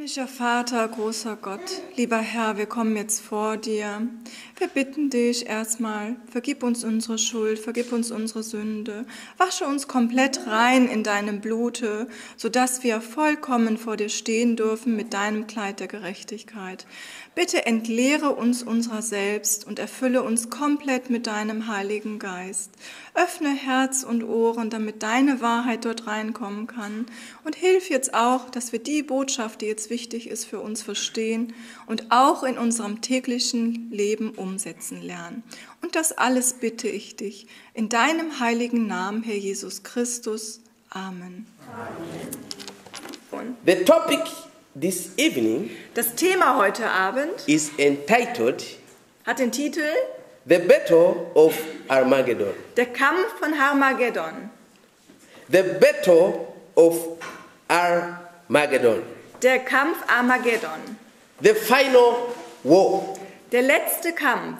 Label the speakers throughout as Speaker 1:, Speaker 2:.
Speaker 1: Himmlischer Vater, großer Gott, lieber Herr, wir kommen jetzt vor dir. Wir bitten dich erstmal, vergib uns unsere Schuld, vergib uns unsere Sünde, wasche uns komplett rein in deinem Blute, sodass wir vollkommen vor dir stehen dürfen mit deinem Kleid der Gerechtigkeit. Bitte entleere uns unserer selbst und erfülle uns komplett mit deinem Heiligen Geist. Öffne Herz und Ohren, damit deine Wahrheit dort reinkommen kann. Und hilf jetzt auch, dass wir die Botschaft, die jetzt wichtig ist, für uns verstehen und auch in unserem täglichen Leben umsetzen lernen. Und das alles bitte ich dich in deinem heiligen Namen, Herr Jesus Christus. Amen.
Speaker 2: Amen. The topic this evening,
Speaker 1: das Thema heute Abend,
Speaker 2: is entitled,
Speaker 1: hat den Titel
Speaker 2: The Battle of Armageddon.
Speaker 1: Der Kampf von Armageddon.
Speaker 2: The Battle of Armageddon.
Speaker 1: Der Kampf Armageddon.
Speaker 2: The final war.
Speaker 1: Der letzte Kampf.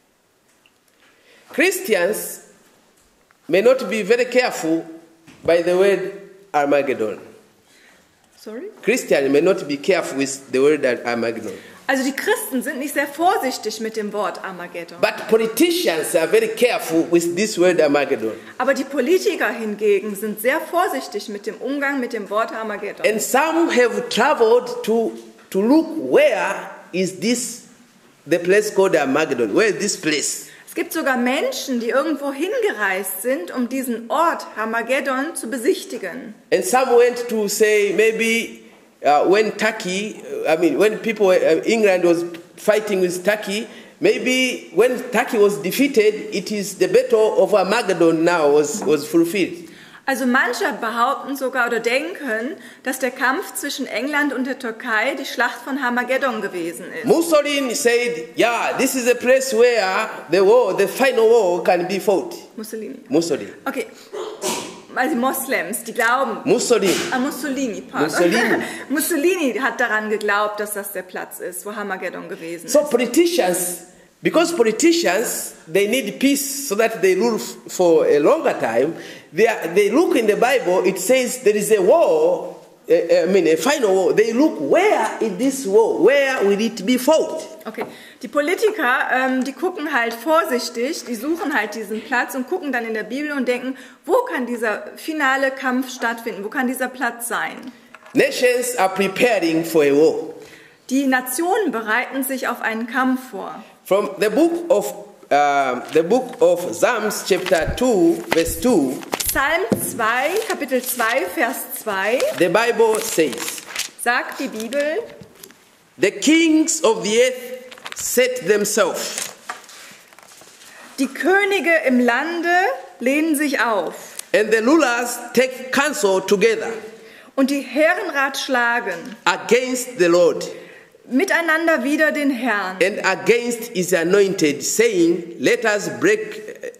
Speaker 2: Christians may not be very careful by the word Armageddon.
Speaker 1: Sorry?
Speaker 2: Christians may not be careful with the word Armageddon.
Speaker 1: Also die Christen sind nicht sehr vorsichtig mit dem Wort Armageddon.
Speaker 2: But politicians are very careful with this word Armageddon.
Speaker 1: Aber die Politiker hingegen sind sehr vorsichtig mit dem Umgang mit dem Wort Armageddon.
Speaker 2: And some have traveled to look where is this the place called Armageddon. Where is this place?
Speaker 1: Es gibt sogar Menschen, die irgendwo hingereist sind, um diesen Ort Armageddon zu besichtigen.
Speaker 2: And some went to say maybe when people, England was fighting with Turkey, maybe when Turkey was defeated, it is the battle of Armageddon now was fulfilled.
Speaker 1: Also manche behaupten sogar oder denken, dass der Kampf zwischen England und der Türkei die Schlacht von Armageddon gewesen ist.
Speaker 2: Mussolini said, yeah, this is a place where the final war can be fought.
Speaker 1: Mussolini.
Speaker 2: Okay.
Speaker 1: Also Moslems, die glauben.
Speaker 2: Mussolini,
Speaker 1: pardon. Mussolini hat daran geglaubt, dass das der Platz ist, wo Armageddon gewesen ist.
Speaker 2: So because politicians, they need peace so that they rule for a longer time. They look in the Bible, it says there is a war, a final war. They look where in this war, where will it be fought?
Speaker 1: Okay, die Politiker, die gucken halt vorsichtig, die suchen halt diesen Platz und gucken dann in der Bibel und denken, wo kann dieser finale Kampf stattfinden, wo kann dieser Platz sein?
Speaker 2: Nations are preparing for a war.
Speaker 1: Die Nationen bereiten sich auf einen Kampf vor.
Speaker 2: From the book of Psalms, chapter 2, verse 2.
Speaker 1: Psalm 2, Kapitel 2, Vers 2.
Speaker 2: The Bible says,
Speaker 1: sagt die Bibel,
Speaker 2: the kings of the earth set themselves.
Speaker 1: Die Könige im Lande lehnen sich auf.
Speaker 2: And the rulers take counsel together.
Speaker 1: Und die Herren ratschlagen.
Speaker 2: Against the Lord.
Speaker 1: Miteinander wider den Herrn.
Speaker 2: And against his anointed, saying, let us break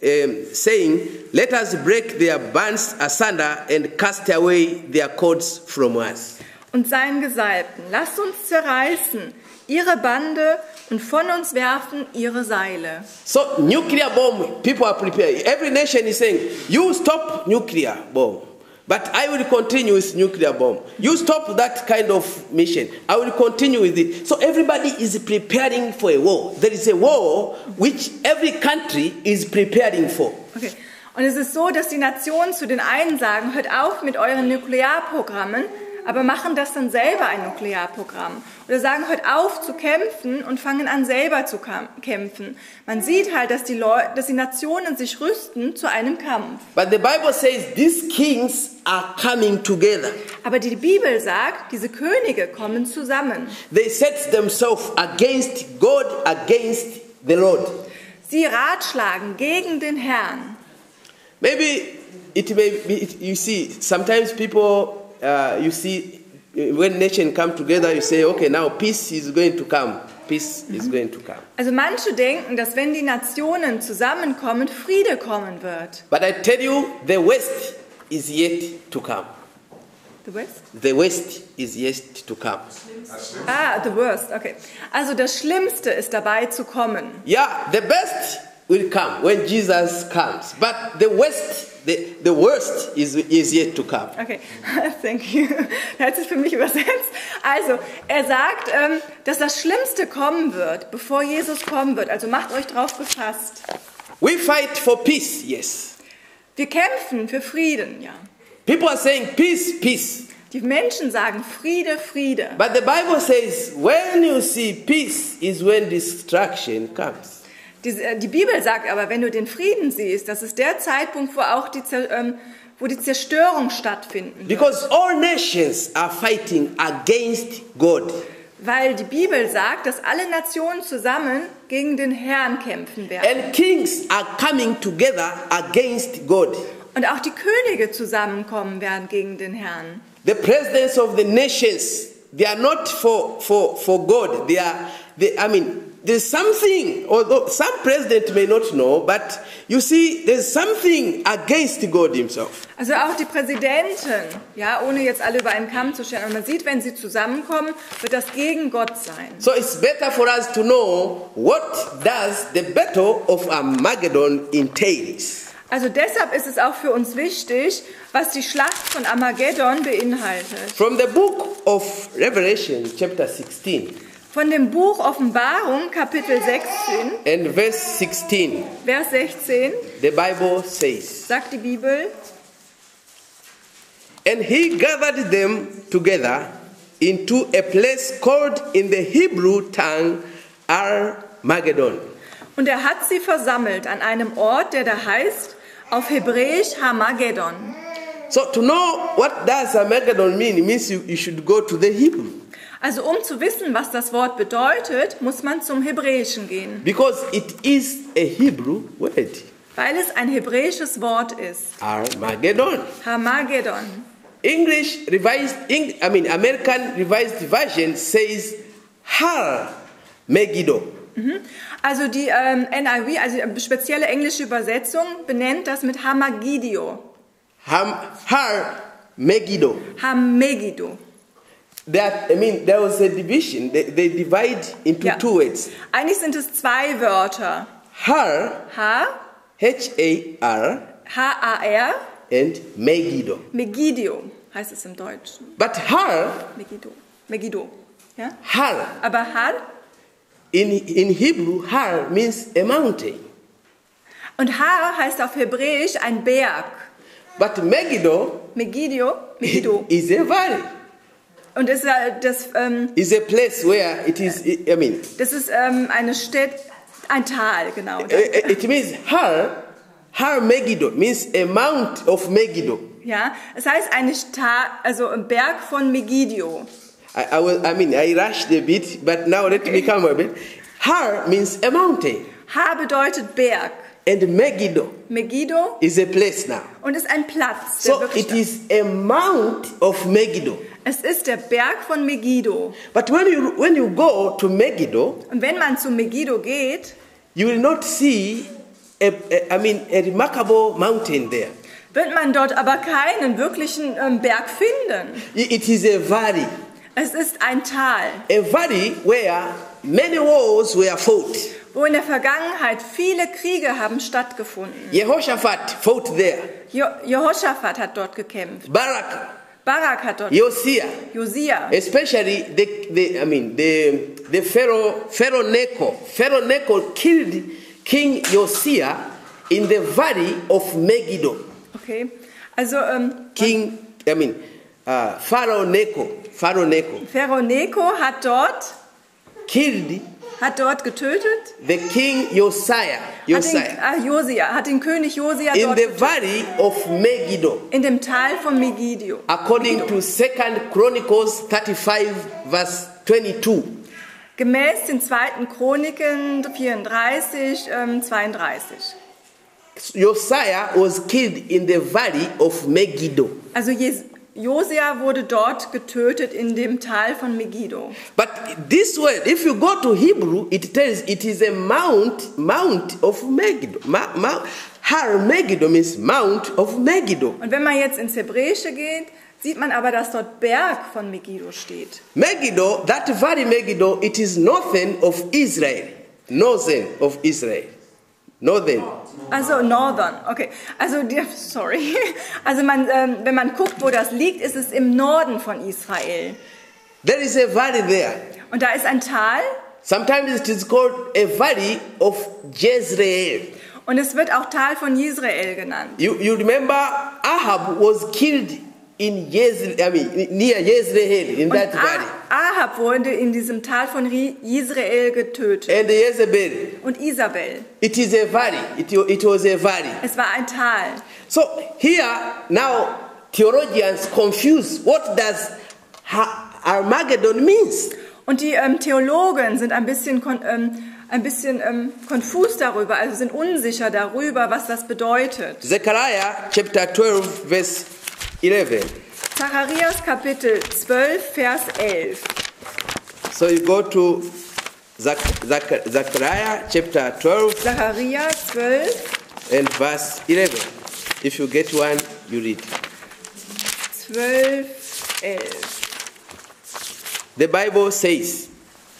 Speaker 2: their bands asunder and cast away their cords from us.
Speaker 1: Und seinen Gesalbten, lasst uns zerreißen ihre Bande und von uns werfen ihre Seile.
Speaker 2: So nuclear bomb, people are prepared. Every nation is saying, you stop nuclear bomb. But I will continue with nuclear bomb. You stop that kind of mission. I will continue with it. So everybody is preparing for a war. There is a war which every country is preparing for.
Speaker 1: Okay. Und es ist so, dass die Nationen zu den einen sagen, hört auf mit euren Nuklearprogrammen, aber machen das dann selber ein Nuklearprogramm. Oder sagen, hört auf zu kämpfen und fangen an selber zu kämpfen. Man sieht halt, dass die Nationen sich rüsten zu einem Kampf.
Speaker 2: But the Bible says these kings are coming together.
Speaker 1: Aber die Bibel sagt, diese Könige kommen zusammen.
Speaker 2: They set themselves against God, against the Lord.
Speaker 1: Sie ratschlagen gegen den Herrn.
Speaker 2: Maybe it may be, you see, sometimes people you see, when nations come together, you say, okay, now peace is going to come. Peace is going to come.
Speaker 1: Also manche denken, dass wenn die Nationen zusammenkommen, Friede kommen wird.
Speaker 2: But I tell you, the West is yet to come.
Speaker 1: The West?
Speaker 2: The West is yet to come.
Speaker 1: The worst, okay. Also das Schlimmste ist dabei zu kommen.
Speaker 2: Yeah, the best will come when Jesus comes. But the the worst is yet to come.
Speaker 1: Okay, thank you. Er hat sich für mich übersetzt. Also, er sagt, dass das Schlimmste kommen wird, bevor Jesus kommen wird. Also macht euch drauf gefasst.
Speaker 2: We fight for peace, yes.
Speaker 1: Wir kämpfen für Frieden, ja.
Speaker 2: People are saying peace, peace.
Speaker 1: Die Menschen sagen Friede, Friede.
Speaker 2: But the Bible says when you see peace is when destruction comes.
Speaker 1: Die Bibel sagt aber, wenn du den Frieden siehst, das ist der Zeitpunkt, wo auch die Zerstörung stattfinden wird.
Speaker 2: Because all nations are fighting against God.
Speaker 1: Weil die Bibel sagt, dass alle Nationen zusammen gegen den Herrn kämpfen werden.
Speaker 2: And kings are coming together against God.
Speaker 1: Und auch die Könige zusammenkommen werden gegen den Herrn.
Speaker 2: The presidents of the nations, they are not for God. There's something, although some president may not know, but you see, there's something against God himself.
Speaker 1: Also auch die Präsidenten, ja, ohne jetzt alle über einen Kamm zu stellen, aber man sieht, wenn sie zusammenkommen, wird das gegen Gott sein.
Speaker 2: So it's better for us to know what does the battle of Armageddon entails.
Speaker 1: Also deshalb ist es auch für uns wichtig, was die Schlacht von Armageddon beinhaltet.
Speaker 2: From the book of Revelation, chapter 16.
Speaker 1: Von dem Buch Offenbarung, Kapitel 16,
Speaker 2: And verse 16,
Speaker 1: Vers 16,
Speaker 2: the Bible says,
Speaker 1: sagt die Bibel,
Speaker 2: And he gathered them together into a place called in the Hebrew tongue Armageddon.
Speaker 1: und er hat sie versammelt an einem Ort, der da heißt, auf Hebräisch Armageddon.
Speaker 2: So to know what does Armageddon mean, it means you should go to the Hebrew.
Speaker 1: Also um zu wissen, was das Wort bedeutet, muss man zum Hebräischen gehen,
Speaker 2: Because it is a Hebrew word.
Speaker 1: weil es ein hebräisches Wort ist.
Speaker 2: Armageddon.
Speaker 1: Armageddon.
Speaker 2: American Revised Version says Har Megiddo.
Speaker 1: Also die NIV, also die spezielle englische Übersetzung, benennt das mit Hamagidio.
Speaker 2: Har Megiddo.
Speaker 1: Hamegiddo.
Speaker 2: There was a division. They divide into two words.
Speaker 1: Eigentlich sind es zwei Wörter.
Speaker 2: Har,
Speaker 1: H-A-R,
Speaker 2: H-A-R, and Megiddo.
Speaker 1: Megiddo heißt es im Deutschen.
Speaker 2: But Har,
Speaker 1: Megiddo. Ja?
Speaker 2: Har,
Speaker 1: Aber Har,
Speaker 2: in Hebrew, Har means a mountain.
Speaker 1: und Har heißt auf Hebräisch ein Berg.
Speaker 2: But Megiddo
Speaker 1: is
Speaker 2: a valley.
Speaker 1: Und das
Speaker 2: Is a place where it is,
Speaker 1: das ist eine Stadt, ein Tal, genau.
Speaker 2: It means Har Megiddo means a mount of Megiddo.
Speaker 1: Ja, es heißt also ein Berg von Megiddo.
Speaker 2: I rushed a bit, but now let me come a bit. Har means a mountain.
Speaker 1: Har bedeutet Berg.
Speaker 2: And Megiddo is a place now.
Speaker 1: Und ist ein Platz.
Speaker 2: So it is a mount of Megiddo.
Speaker 1: Es ist der Berg von Megiddo.
Speaker 2: But when you go to Megiddo,
Speaker 1: und wenn man zu Megiddo geht,
Speaker 2: you will not see a remarkable mountain there.
Speaker 1: Wird man dort aber keinen wirklichen Berg finden.
Speaker 2: It is a valley.
Speaker 1: Es ist ein Tal.
Speaker 2: A valley where many wars were fought.
Speaker 1: Wo in der Vergangenheit viele Kriege haben stattgefunden.
Speaker 2: Jehoshaphat fought there.
Speaker 1: Jehoshaphat hat dort gekämpft. Barak hat dort
Speaker 2: gekämpft. Josia. Especially the Pharaoh Necho. Pharaoh Necho killed King Josia in the valley of Megiddo.
Speaker 1: Okay. Also
Speaker 2: Pharaoh Necho.
Speaker 1: Pharaoh Necho hat dort getötet.
Speaker 2: The King Josia.
Speaker 1: Hat den König Josia
Speaker 2: in
Speaker 1: dort
Speaker 2: the valley of Megiddo.
Speaker 1: In dem Tal von Megiddo.
Speaker 2: According to 2 Chronicles 35 verse 22.
Speaker 1: Gemäß den 2. Chroniken 34, 32.
Speaker 2: Josia was killed in the valley of Megiddo.
Speaker 1: Also Josia wurde dort getötet in dem Tal von Megiddo.
Speaker 2: But this word, if you go to Hebrew, it tells it is a mount of Megiddo. Har Megiddo means mount of Megiddo.
Speaker 1: Und wenn man jetzt ins Hebräische geht, sieht man aber, dass dort Berg von Megiddo steht.
Speaker 2: Megiddo, that valley Megiddo, it is northern of Israel. Northern of Israel. Northern.
Speaker 1: Also Northern, okay. Also, sorry. Also wenn man guckt, wo das liegt, ist es im Norden von Israel.
Speaker 2: There is a valley there.
Speaker 1: Und da ist ein Tal.
Speaker 2: Sometimes it is called a valley of Jezreel.
Speaker 1: Und es wird auch Tal von Jezreel genannt.
Speaker 2: You remember Ahab was killed in Jezreel, near Jezreel, in that valley.
Speaker 1: Ahab wurde in diesem Tal von Jezreel getötet.
Speaker 2: And Jezebel.
Speaker 1: Und Isabel.
Speaker 2: It is a valley. It was a valley.
Speaker 1: Es war ein Tal.
Speaker 2: So here now theologians confuse what does Armageddon means.
Speaker 1: Und die Theologen sind ein bisschen konfus darüber, also sind unsicher darüber, was das bedeutet.
Speaker 2: Zechariah chapter 12 verse 11.
Speaker 1: Zacharias Kapitel 12 Vers 11.
Speaker 2: So you go to Zechariah chapter 12
Speaker 1: Zacharias 12
Speaker 2: and verse 11. If you get one, you read.
Speaker 1: 12 11.
Speaker 2: The Bible says,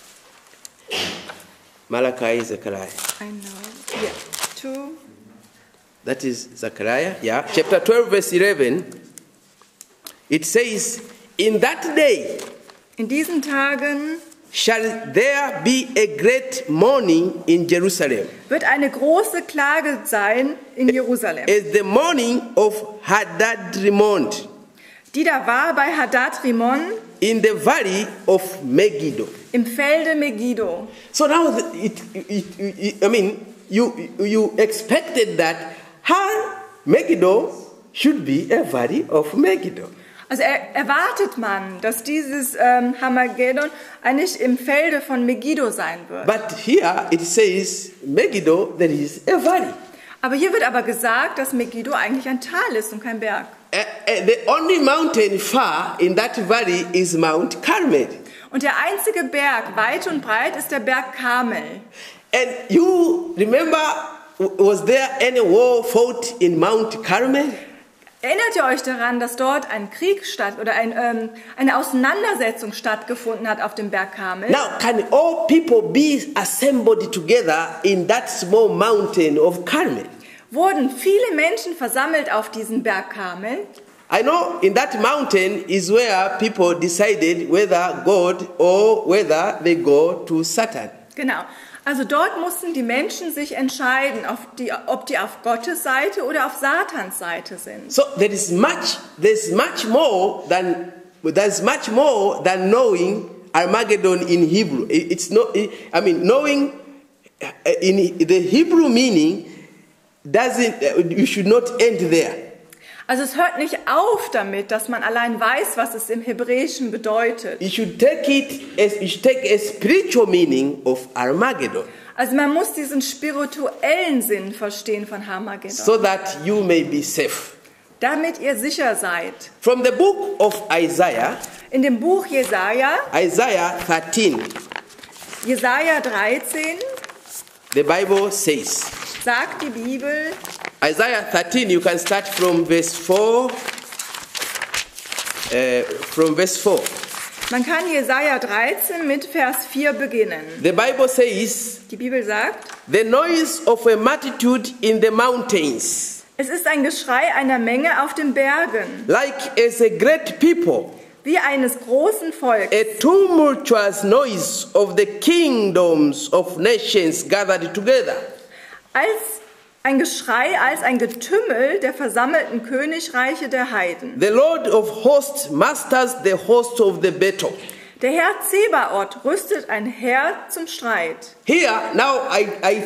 Speaker 2: Malachi, Zechariah.
Speaker 1: I know. Yeah. 2.
Speaker 2: That is Zechariah, yeah. Chapter 12, verse 11. It says, in that day
Speaker 1: In diesen Tagen
Speaker 2: shall there be a great mourning in Jerusalem,
Speaker 1: wird eine große Klage sein in Jerusalem,
Speaker 2: as the mourning of Hadad-rimon
Speaker 1: die da war bei Hadad-rimon
Speaker 2: in the valley of Megiddo.
Speaker 1: im Felde Megiddo.
Speaker 2: So now, you expected that Megiddo should be a valley of Megiddo.
Speaker 1: Also erwartet man, dass dieses Hamageddon eigentlich im Felde von Megiddo sein wird.
Speaker 2: But here it says Megiddo, there is a valley.
Speaker 1: Aber hier wird aber gesagt, dass Megiddo eigentlich ein Tal ist und kein Berg.
Speaker 2: The only mountain far in that valley is Mount Carmel.
Speaker 1: Und der einzige Berg, weit und breit, ist der Berg Karmel.
Speaker 2: And you remember, was there any war fought in Mount Carmel?
Speaker 1: Erinnert ihr euch daran, dass dort ein Krieg oder eine Auseinandersetzung stattgefunden hat auf dem Berg Karmel?
Speaker 2: Now, can all people be assembled together in that small mountain of Carmel?
Speaker 1: Wurden viele Menschen versammelt auf diesem Berg Karmel?
Speaker 2: I know in that mountain is where people decided whether God or whether they go to Satan.
Speaker 1: Genau. Also dort mussten die Menschen sich entscheiden, ob die auf Gottes Seite oder auf Satans Seite sind.
Speaker 2: So there's much more than knowing Armageddon in Hebrew. It's not. I mean, knowing in the Hebrew meaning doesn't. You should not end there.
Speaker 1: Also es hört nicht auf damit, dass man allein weiß, was es im Hebräischen bedeutet.
Speaker 2: You should take a spiritual meaning of Armageddon.
Speaker 1: Also man muss diesen spirituellen Sinn verstehen von Armageddon.
Speaker 2: So that you may be safe.
Speaker 1: Damit ihr sicher seid.
Speaker 2: From the book of Isaiah.
Speaker 1: In dem Buch Jesaja.
Speaker 2: Isaiah 13.
Speaker 1: Jesaja 13.
Speaker 2: The Bible says.
Speaker 1: Sagt die Bibel.
Speaker 2: Isaiah 13, you can start from verse 4.
Speaker 1: Man kann Jesaja 13 mit Vers 4 beginnen.
Speaker 2: The Bible says,
Speaker 1: die Bibel sagt,
Speaker 2: the noise of a multitude in the mountains.
Speaker 1: Es ist ein Geschrei einer Menge auf den Bergen.
Speaker 2: Like as a great people.
Speaker 1: Wie eines großen Volkes.
Speaker 2: A tumultuous noise of the kingdoms of nations gathered together.
Speaker 1: Als ein Geschrei, als ein Getümmel der versammelten Königreiche der Heiden.
Speaker 2: The Lord of hosts musters the host of the battle.
Speaker 1: Der Herr Zebaoth rüstet ein Heer zum Streit.
Speaker 2: Here now I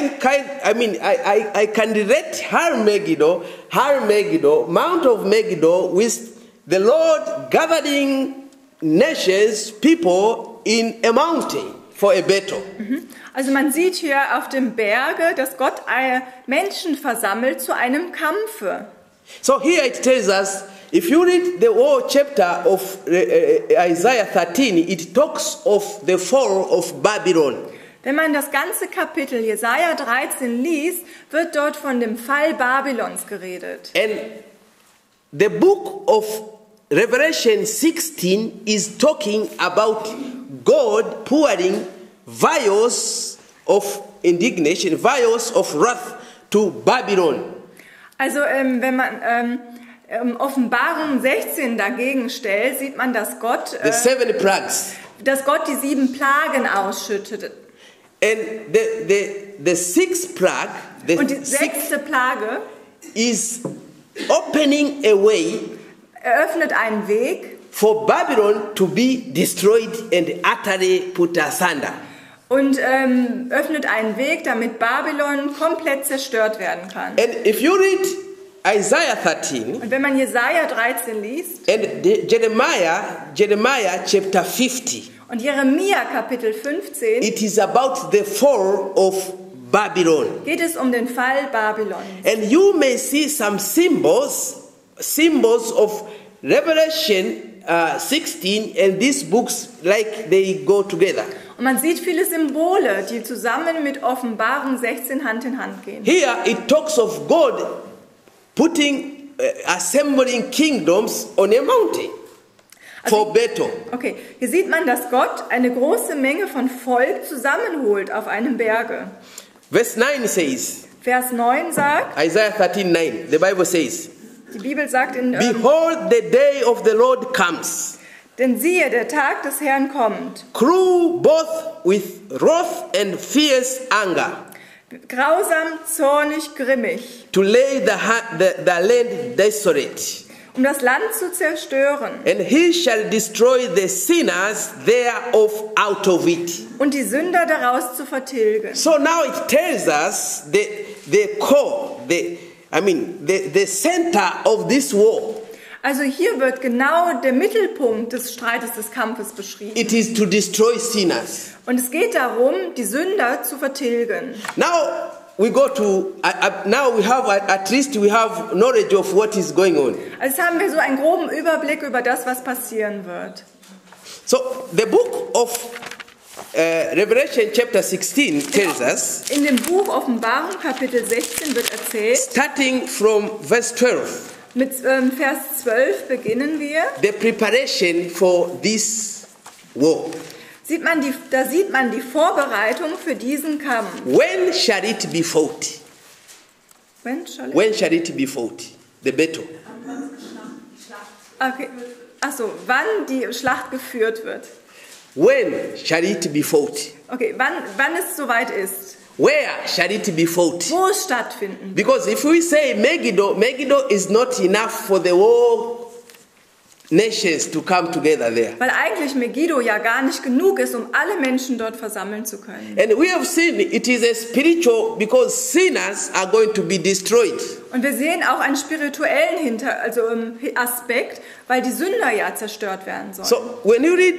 Speaker 2: can relate Megiddo, Mount of Megiddo, with the Lord gathering nations, people in a mountain for a battle.
Speaker 1: Also man sieht hier auf dem Berge, dass Gott Menschen versammelt zu einem Kampfe.
Speaker 2: So here it tells us, if you read the whole chapter of Isaiah 13, it talks of the fall of Babylon.
Speaker 1: Wenn man das ganze Kapitel Jesaja 13 liest, wird dort von dem Fall Babylons geredet.
Speaker 2: And the book of Revelation 16 is talking about God pouring vials of indignation, vials of wrath to Babylon.
Speaker 1: Also wenn man Offenbarung 16 dagegen stellt, sieht man, dass Gott,
Speaker 2: The 7 plagues.
Speaker 1: die 7 Plagen ausschüttet.
Speaker 2: And the 6th plague,
Speaker 1: Und die
Speaker 2: the 6th
Speaker 1: 6. Plage
Speaker 2: is opening a way
Speaker 1: eröffnet einen Weg
Speaker 2: for Babylon to be destroyed and utterly put asunder.
Speaker 1: und öffnet einen Weg, damit Babylon komplett zerstört werden kann.
Speaker 2: And if you read Isaiah 13
Speaker 1: Und wenn man Jesaja 13 liest
Speaker 2: and Jeremiah chapter 50,
Speaker 1: und Jeremia Kapitel 15,
Speaker 2: it is about the fall of Babylon.
Speaker 1: geht es um den Fall Babylons.
Speaker 2: And you may see some symbols of Revelation 16 and these books like they go together.
Speaker 1: Und man sieht viele Symbole, die zusammen mit Offenbarung 16 Hand in Hand gehen.
Speaker 2: Here it talks of God assembling kingdoms on a mountain for battle.
Speaker 1: Okay, hier sieht man, dass Gott eine große Menge von Volk zusammenholt auf einem Berge.
Speaker 2: Verse 9 says,
Speaker 1: Vers 9 sagt,
Speaker 2: Isaiah 13:9, the Bible says,
Speaker 1: die Bibel sagt in
Speaker 2: behold, the day of the Lord comes,
Speaker 1: denn siehe, der Tag des Herrn kommt,
Speaker 2: cruel both with wrath and fierce anger,
Speaker 1: grausam, zornig, grimmig,
Speaker 2: to lay the land desolate.
Speaker 1: das Land zu zerstören
Speaker 2: And he shall destroy the sinners thereof out of it.
Speaker 1: und die Sünder daraus zu vertilgen.
Speaker 2: So now it tells us the core, the center of this war.
Speaker 1: Also hier wird genau der Mittelpunkt des Streites, des Kampfes beschrieben.
Speaker 2: It is to destroy sinners.
Speaker 1: Und es geht darum, die Sünder zu vertilgen.
Speaker 2: Now we go to now we have at least we have knowledge of what is going on.
Speaker 1: Also jetzt haben wir so einen groben Überblick über das, was passieren wird.
Speaker 2: So the book of Revelation chapter 16 tells us,
Speaker 1: in dem Buch Offenbarung Kapitel 16 wird erzählt,
Speaker 2: starting from verse 12,
Speaker 1: mit Vers 12 beginnen wir.
Speaker 2: the preparation for this war.
Speaker 1: Da sieht man die Vorbereitung für diesen Kampf.
Speaker 2: When shall it be fought?
Speaker 1: When
Speaker 2: shall it be fought? The battle.
Speaker 1: Okay. Achso, wann die Schlacht geführt wird.
Speaker 2: When shall it be fought?
Speaker 1: Okay, wann es soweit ist.
Speaker 2: Where shall it be fought?
Speaker 1: Wo es stattfinden wird.
Speaker 2: Because if we say Megiddo is not enough for the whole nations to come together there.
Speaker 1: Weil eigentlich Megiddo ja gar nicht genug ist, um alle Menschen dort versammeln zu können.
Speaker 2: And we have seen it is a spiritual, because sinners are going to be destroyed.
Speaker 1: Und wir sehen auch einen spirituellen Aspekt, weil die Sünder ja zerstört werden sollen.
Speaker 2: So when you read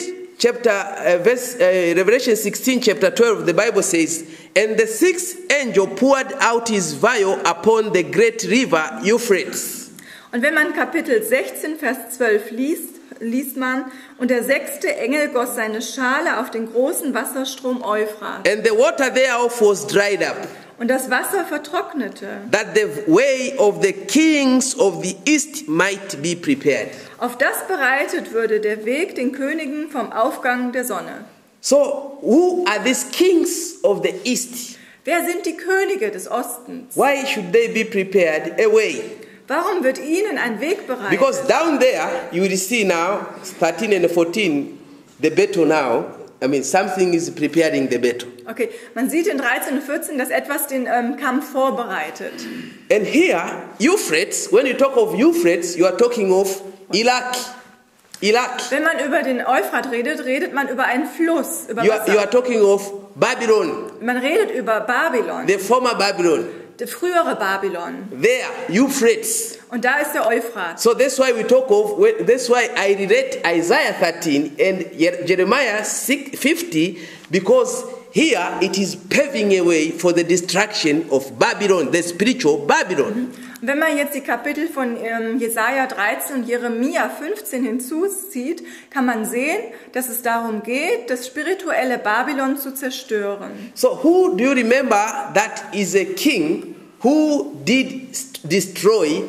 Speaker 2: Revelation 16 chapter 12, the Bible says, and the 6th angel poured out his vial upon the great river Euphrates.
Speaker 1: Und wenn man Kapitel 16, Vers 12 liest man, und der 6. Engel goss seine Schale auf den großen Wasserstrom Euphrat.
Speaker 2: And the water thereof was dried up,
Speaker 1: und das Wasser vertrocknete,
Speaker 2: that the way of the kings of the east might be prepared.
Speaker 1: Auf das bereitet würde der Weg den Königen vom Aufgang der Sonne.
Speaker 2: So, who are these kings of the east?
Speaker 1: Wer sind die Könige des Ostens?
Speaker 2: Why should they be prepared a way?
Speaker 1: Warum wird ihnen ein Weg bereitet?
Speaker 2: Because down there, you will see now, 13 and 14, the battle now. Something is preparing the battle.
Speaker 1: Okay, man sieht in 13 und 14, dass etwas den Kampf vorbereitet.
Speaker 2: And here, Euphrates, when you talk of Euphrates, you are talking of Iraq.
Speaker 1: Wenn man über den Euphrat redet man über einen Fluss, über Wasser.
Speaker 2: You are talking of Babylon.
Speaker 1: Man redet über Babylon.
Speaker 2: The former Babylon.
Speaker 1: Der frühere Babylon.
Speaker 2: There, Euphrates.
Speaker 1: Und da ist der Euphrat.
Speaker 2: So that's why that's why I read Isaiah 13 and Jeremiah 50, because here it is paving a way for the destruction of Babylon, the spiritual Babylon.
Speaker 1: Wenn man jetzt die Kapitel von Jesaja 13 und Jeremia 15 hinzuzieht, kann man sehen, dass es darum geht, das spirituelle Babylon zu zerstören.
Speaker 2: So who do you remember that is a king who did destroy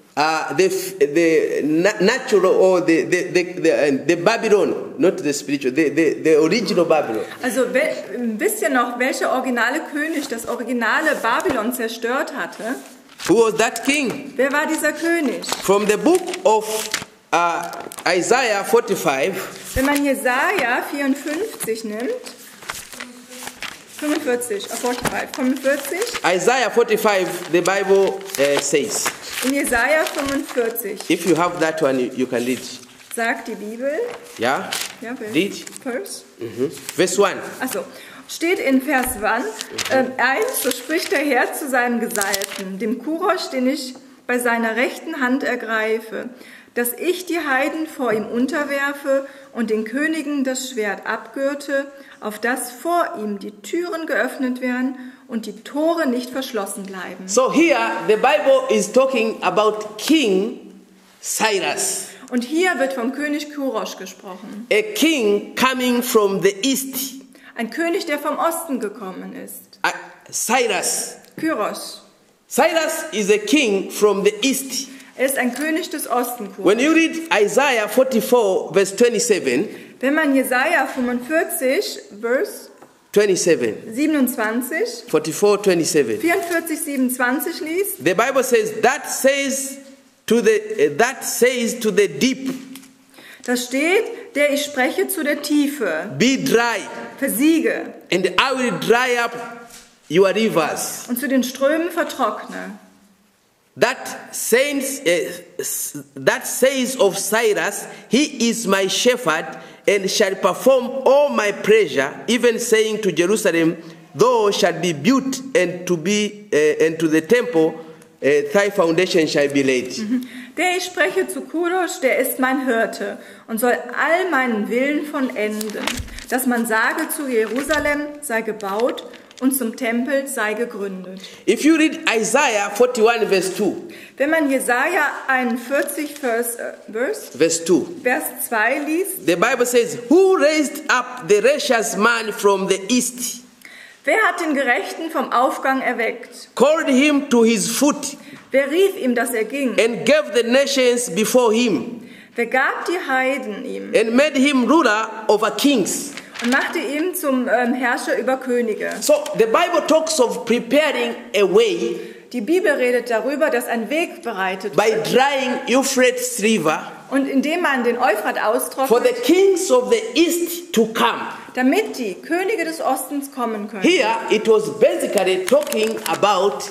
Speaker 2: natural or the Babylon, not the spiritual, the original Babylon.
Speaker 1: Also wisst ihr noch, welcher originale König das originale Babylon zerstört hatte?
Speaker 2: Who was that king?
Speaker 1: Wer war dieser König?
Speaker 2: From the book of Isaiah 45.
Speaker 1: Wenn man Jesaja 54 nimmt, 45.
Speaker 2: Isaiah 45, the Bible says.
Speaker 1: In Jesaja 45.
Speaker 2: If you have that one, you can read.
Speaker 1: Sagt die Bibel.
Speaker 2: Yeah?
Speaker 1: Ja,
Speaker 2: read.
Speaker 1: Verse.
Speaker 2: Verse 1.
Speaker 1: Also, steht in Vers 1, so spricht der Herr zu seinem Gesalbten, dem Kurosch, den ich bei seiner rechten Hand ergreife, dass ich die Heiden vor ihm unterwerfe und den Königen das Schwert abgürte, auf das vor ihm die Türen geöffnet werden und die Tore nicht verschlossen bleiben.
Speaker 2: So here the Bible is talking about King Cyrus.
Speaker 1: Und hier wird vom König Kurosch gesprochen.
Speaker 2: A king coming from the east.
Speaker 1: Ein König, der vom Osten gekommen ist.
Speaker 2: Cyrus.
Speaker 1: Kyros.
Speaker 2: Cyrus is a king from the east.
Speaker 1: Er ist ein König des Ostens.
Speaker 2: When you read Isaiah 44, verse 27,
Speaker 1: wenn man Jesaja 45, Vers
Speaker 2: 27,
Speaker 1: 27,
Speaker 2: 44,
Speaker 1: 27 liest,
Speaker 2: the Bible says that says to the deep.
Speaker 1: Da steht, der ich spreche zu der Tiefe.
Speaker 2: Be dry.
Speaker 1: Versiege.
Speaker 2: And I will dry up your rivers.
Speaker 1: Und zu den Strömen vertrockne.
Speaker 2: That says of Cyrus, he is my shepherd and shall perform all my pleasure, even saying to Jerusalem, thou shalt be built, and to the temple thy foundation shall be laid.
Speaker 1: Der ich spreche zu Kurosch, der ist mein Hirte und soll all meinen Willen vollenden, dass man sage zu Jerusalem, sei gebaut, und zum Tempel sei gegründet.
Speaker 2: If you read Isaiah 41 verse 2.
Speaker 1: Wenn man Jesaja 41 Vers 2 liest.
Speaker 2: The Bible says, who raised up the righteous man from the east?
Speaker 1: Wer hat den Gerechten vom Aufgang erweckt?
Speaker 2: Called him to his foot.
Speaker 1: Wer rief ihm, dass er ging?
Speaker 2: And gave the nations before him.
Speaker 1: Wer gab die Heiden ihm?
Speaker 2: And made him ruler over kings.
Speaker 1: Und machte ihn zum Herrscher über Könige.
Speaker 2: So the Bible talks of preparing a way.
Speaker 1: Die Bibel redet darüber, dass ein Weg bereitet
Speaker 2: by
Speaker 1: wird.
Speaker 2: drying Euphrates River.
Speaker 1: Und indem man den Euphrat austrocknet.
Speaker 2: For the kings of the east to come.
Speaker 1: Damit die Könige des Ostens kommen können.
Speaker 2: Here it was basically talking about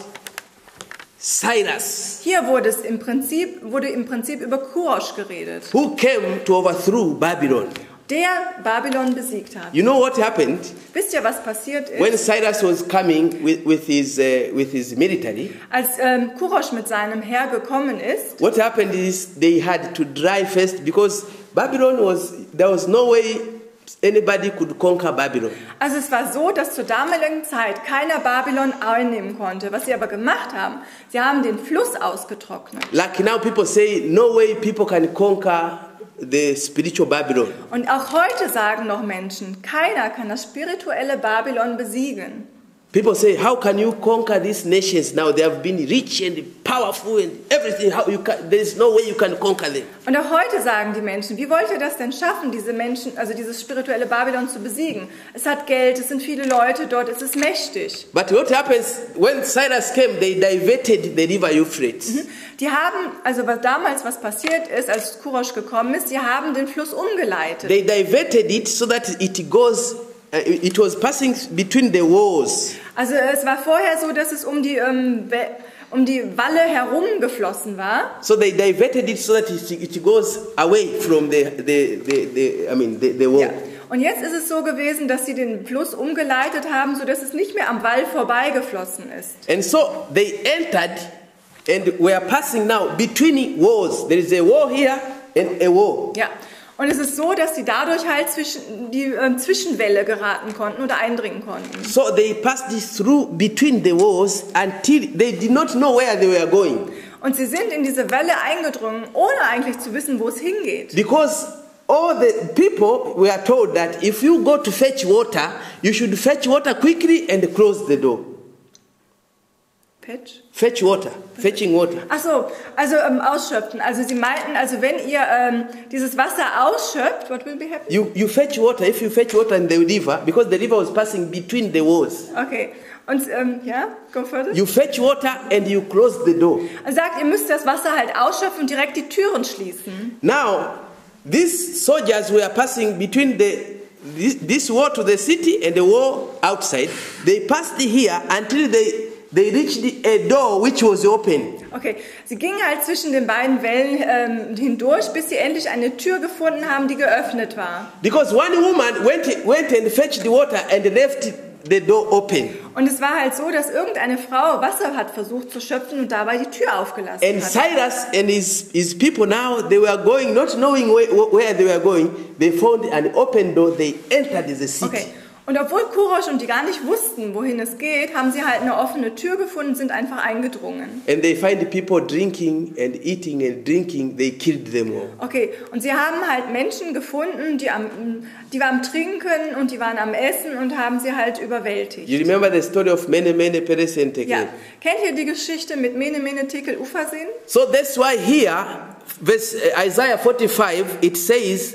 Speaker 2: Cyrus.
Speaker 1: Hier wurde im Prinzip über Kurosch geredet.
Speaker 2: Who came to overthrow Babylon.
Speaker 1: Der Babylon besiegt hat.
Speaker 2: You know what happened?
Speaker 1: Wisst ihr, was passiert ist?
Speaker 2: When Cyrus was coming with his military.
Speaker 1: Als Kurosch mit seinem Heer gekommen ist.
Speaker 2: What happened is they had to dry first because there was no way anybody could conquer Babylon.
Speaker 1: Also es war so, dass zur damaligen Zeit keiner Babylon einnehmen konnte. Was sie aber gemacht haben, sie haben den Fluss ausgetrocknet.
Speaker 2: Like now people say, no way people can conquer the spiritual Babylon.
Speaker 1: Und auch heute sagen noch Menschen, keiner kann das spirituelle Babylon besiegen.
Speaker 2: People say, how can you conquer these nations now? They have been rich and powerful and everything. There is no way you can conquer them.
Speaker 1: Und auch heute sagen die Menschen, wie wollt ihr das denn schaffen, diese Menschen, also dieses spirituelle Babylon zu besiegen? Es hat Geld, es sind viele Leute dort, es ist mächtig.
Speaker 2: But what happens when Cyrus came? They diverted the river Euphrates.
Speaker 1: Die haben, also damals was passiert ist, als Kurosch gekommen ist, die haben den Fluss umgeleitet.
Speaker 2: They diverted it so that it was passing between the walls.
Speaker 1: Also es war vorher so, dass es um die Walle herum geflossen war.
Speaker 2: So they diverted it so that it goes away from the wall.
Speaker 1: Ja. Und jetzt ist es so gewesen, dass sie den Fluss umgeleitet haben, so dass es nicht mehr am Wall vorbeigeflossen ist.
Speaker 2: And so they entered and were passing now between walls. There is a wall here and a wall.
Speaker 1: Ja. Und es ist so, dass sie dadurch halt zwischen die Zwischenwälle geraten konnten oder eindringen konnten.
Speaker 2: So they passed this through between the walls until they did not know where they were going.
Speaker 1: Und sie sind in diese Welle eingedrungen, ohne eigentlich zu wissen, wo es hingeht.
Speaker 2: Because all the people were told that if you go to fetch water, you should fetch water quickly and close the door. Fetch water. Fetching water.
Speaker 1: Ach so, also ausschöpfen. Also sie meinten, also wenn ihr dieses Wasser ausschöpft, what will be happening?
Speaker 2: You fetch water. If you fetch water in the river, because the river was passing between the walls.
Speaker 1: Okay. Und ja, go further.
Speaker 2: You fetch water and you close the door.
Speaker 1: Und sagt, ihr müsst das Wasser halt ausschöpfen und direkt die Türen schließen.
Speaker 2: Now, these soldiers were passing between this wall to the city and the wall outside. They passed here until they reached a door which was open.
Speaker 1: Okay, sie gingen halt zwischen den beiden Wällen hindurch, bis sie endlich eine Tür gefunden haben, die geöffnet war.
Speaker 2: Because one woman went and fetched the water and left the door open.
Speaker 1: Und es war halt so, dass irgendeine Frau Wasser hat versucht zu schöpfen und dabei die Tür aufgelassen
Speaker 2: And
Speaker 1: hat.
Speaker 2: Cyrus and his people now, they were going, not knowing where they were going. They found an open door. They entered the city.
Speaker 1: Okay. Und obwohl Kurosh und die gar nicht wussten, wohin es geht, haben sie halt eine offene Tür gefunden, sind einfach eingedrungen.
Speaker 2: And they find people drinking and eating and drinking. They killed them all.
Speaker 1: Okay, und sie haben halt Menschen gefunden, die waren am Trinken und die waren am Essen und haben sie halt überwältigt.
Speaker 2: You remember the story of Mene Mene Peres and Tekel?
Speaker 1: Ja. Kennt ihr die Geschichte mit Mene Mene Tekel Upharsin?
Speaker 2: So that's why here, Isaiah 45, it says,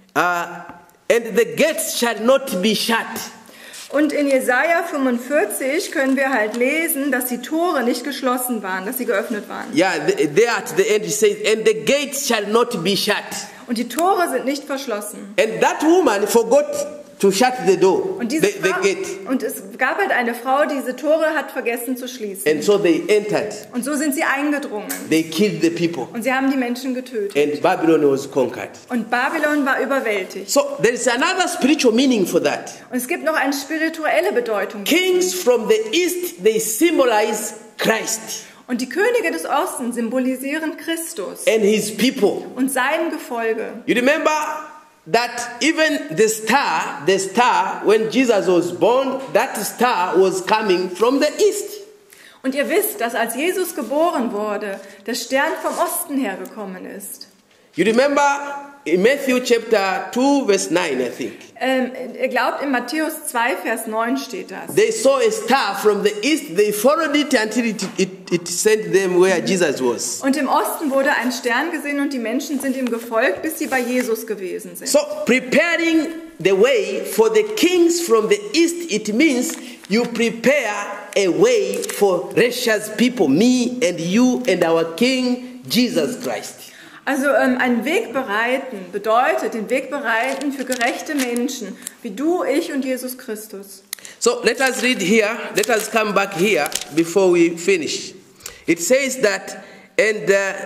Speaker 2: and the gates shall not be shut.
Speaker 1: Und in Jesaja 45 können wir halt lesen, dass die Tore nicht geschlossen waren, dass sie geöffnet waren.
Speaker 2: Yeah, there at the end it says, and the gates shall not be shut.
Speaker 1: Und die Tore sind nicht verschlossen.
Speaker 2: And that woman forgot to shut the door,
Speaker 1: Und,
Speaker 2: the gate.
Speaker 1: und es gab halt eine Frau, die diese Tore hat vergessen zu schließen.
Speaker 2: And so they entered.
Speaker 1: Und so sind sie eingedrungen.
Speaker 2: They killed the people.
Speaker 1: Und sie haben die Menschen getötet.
Speaker 2: And Babylon was conquered.
Speaker 1: Und Babylon war überwältigt.
Speaker 2: So there is another spiritual meaning for that.
Speaker 1: Und es gibt noch eine spirituelle Bedeutung.
Speaker 2: Kings from the east, they symbolize Christ
Speaker 1: Und die Könige des Ostens symbolisieren Christus
Speaker 2: and his people.
Speaker 1: und sein Gefolge.
Speaker 2: You remember that even the star, when Jesus was born, that star was coming from the east.
Speaker 1: Und ihr wisst, dass als Jesus geboren wurde, der Stern vom Osten hergekommen ist.
Speaker 2: You remember in Matthew chapter 2 verse 9, I think.
Speaker 1: Ihr glaubt, in Matthäus 2, Vers 9 steht das.
Speaker 2: They saw a star from the east, they followed it until it sent them where Jesus was.
Speaker 1: Und im Osten wurde ein Stern gesehen und die Menschen sind ihm gefolgt, bis sie bei Jesus gewesen sind.
Speaker 2: So preparing the way for the kings from the east, it means you prepare a way for righteous people, me and you and our King Jesus Christ.
Speaker 1: Also einen Weg bereiten bedeutet, den Weg bereiten für gerechte Menschen, wie du, ich und Jesus Christus.
Speaker 2: So let us read here, let us come back here before we finish. It says that, and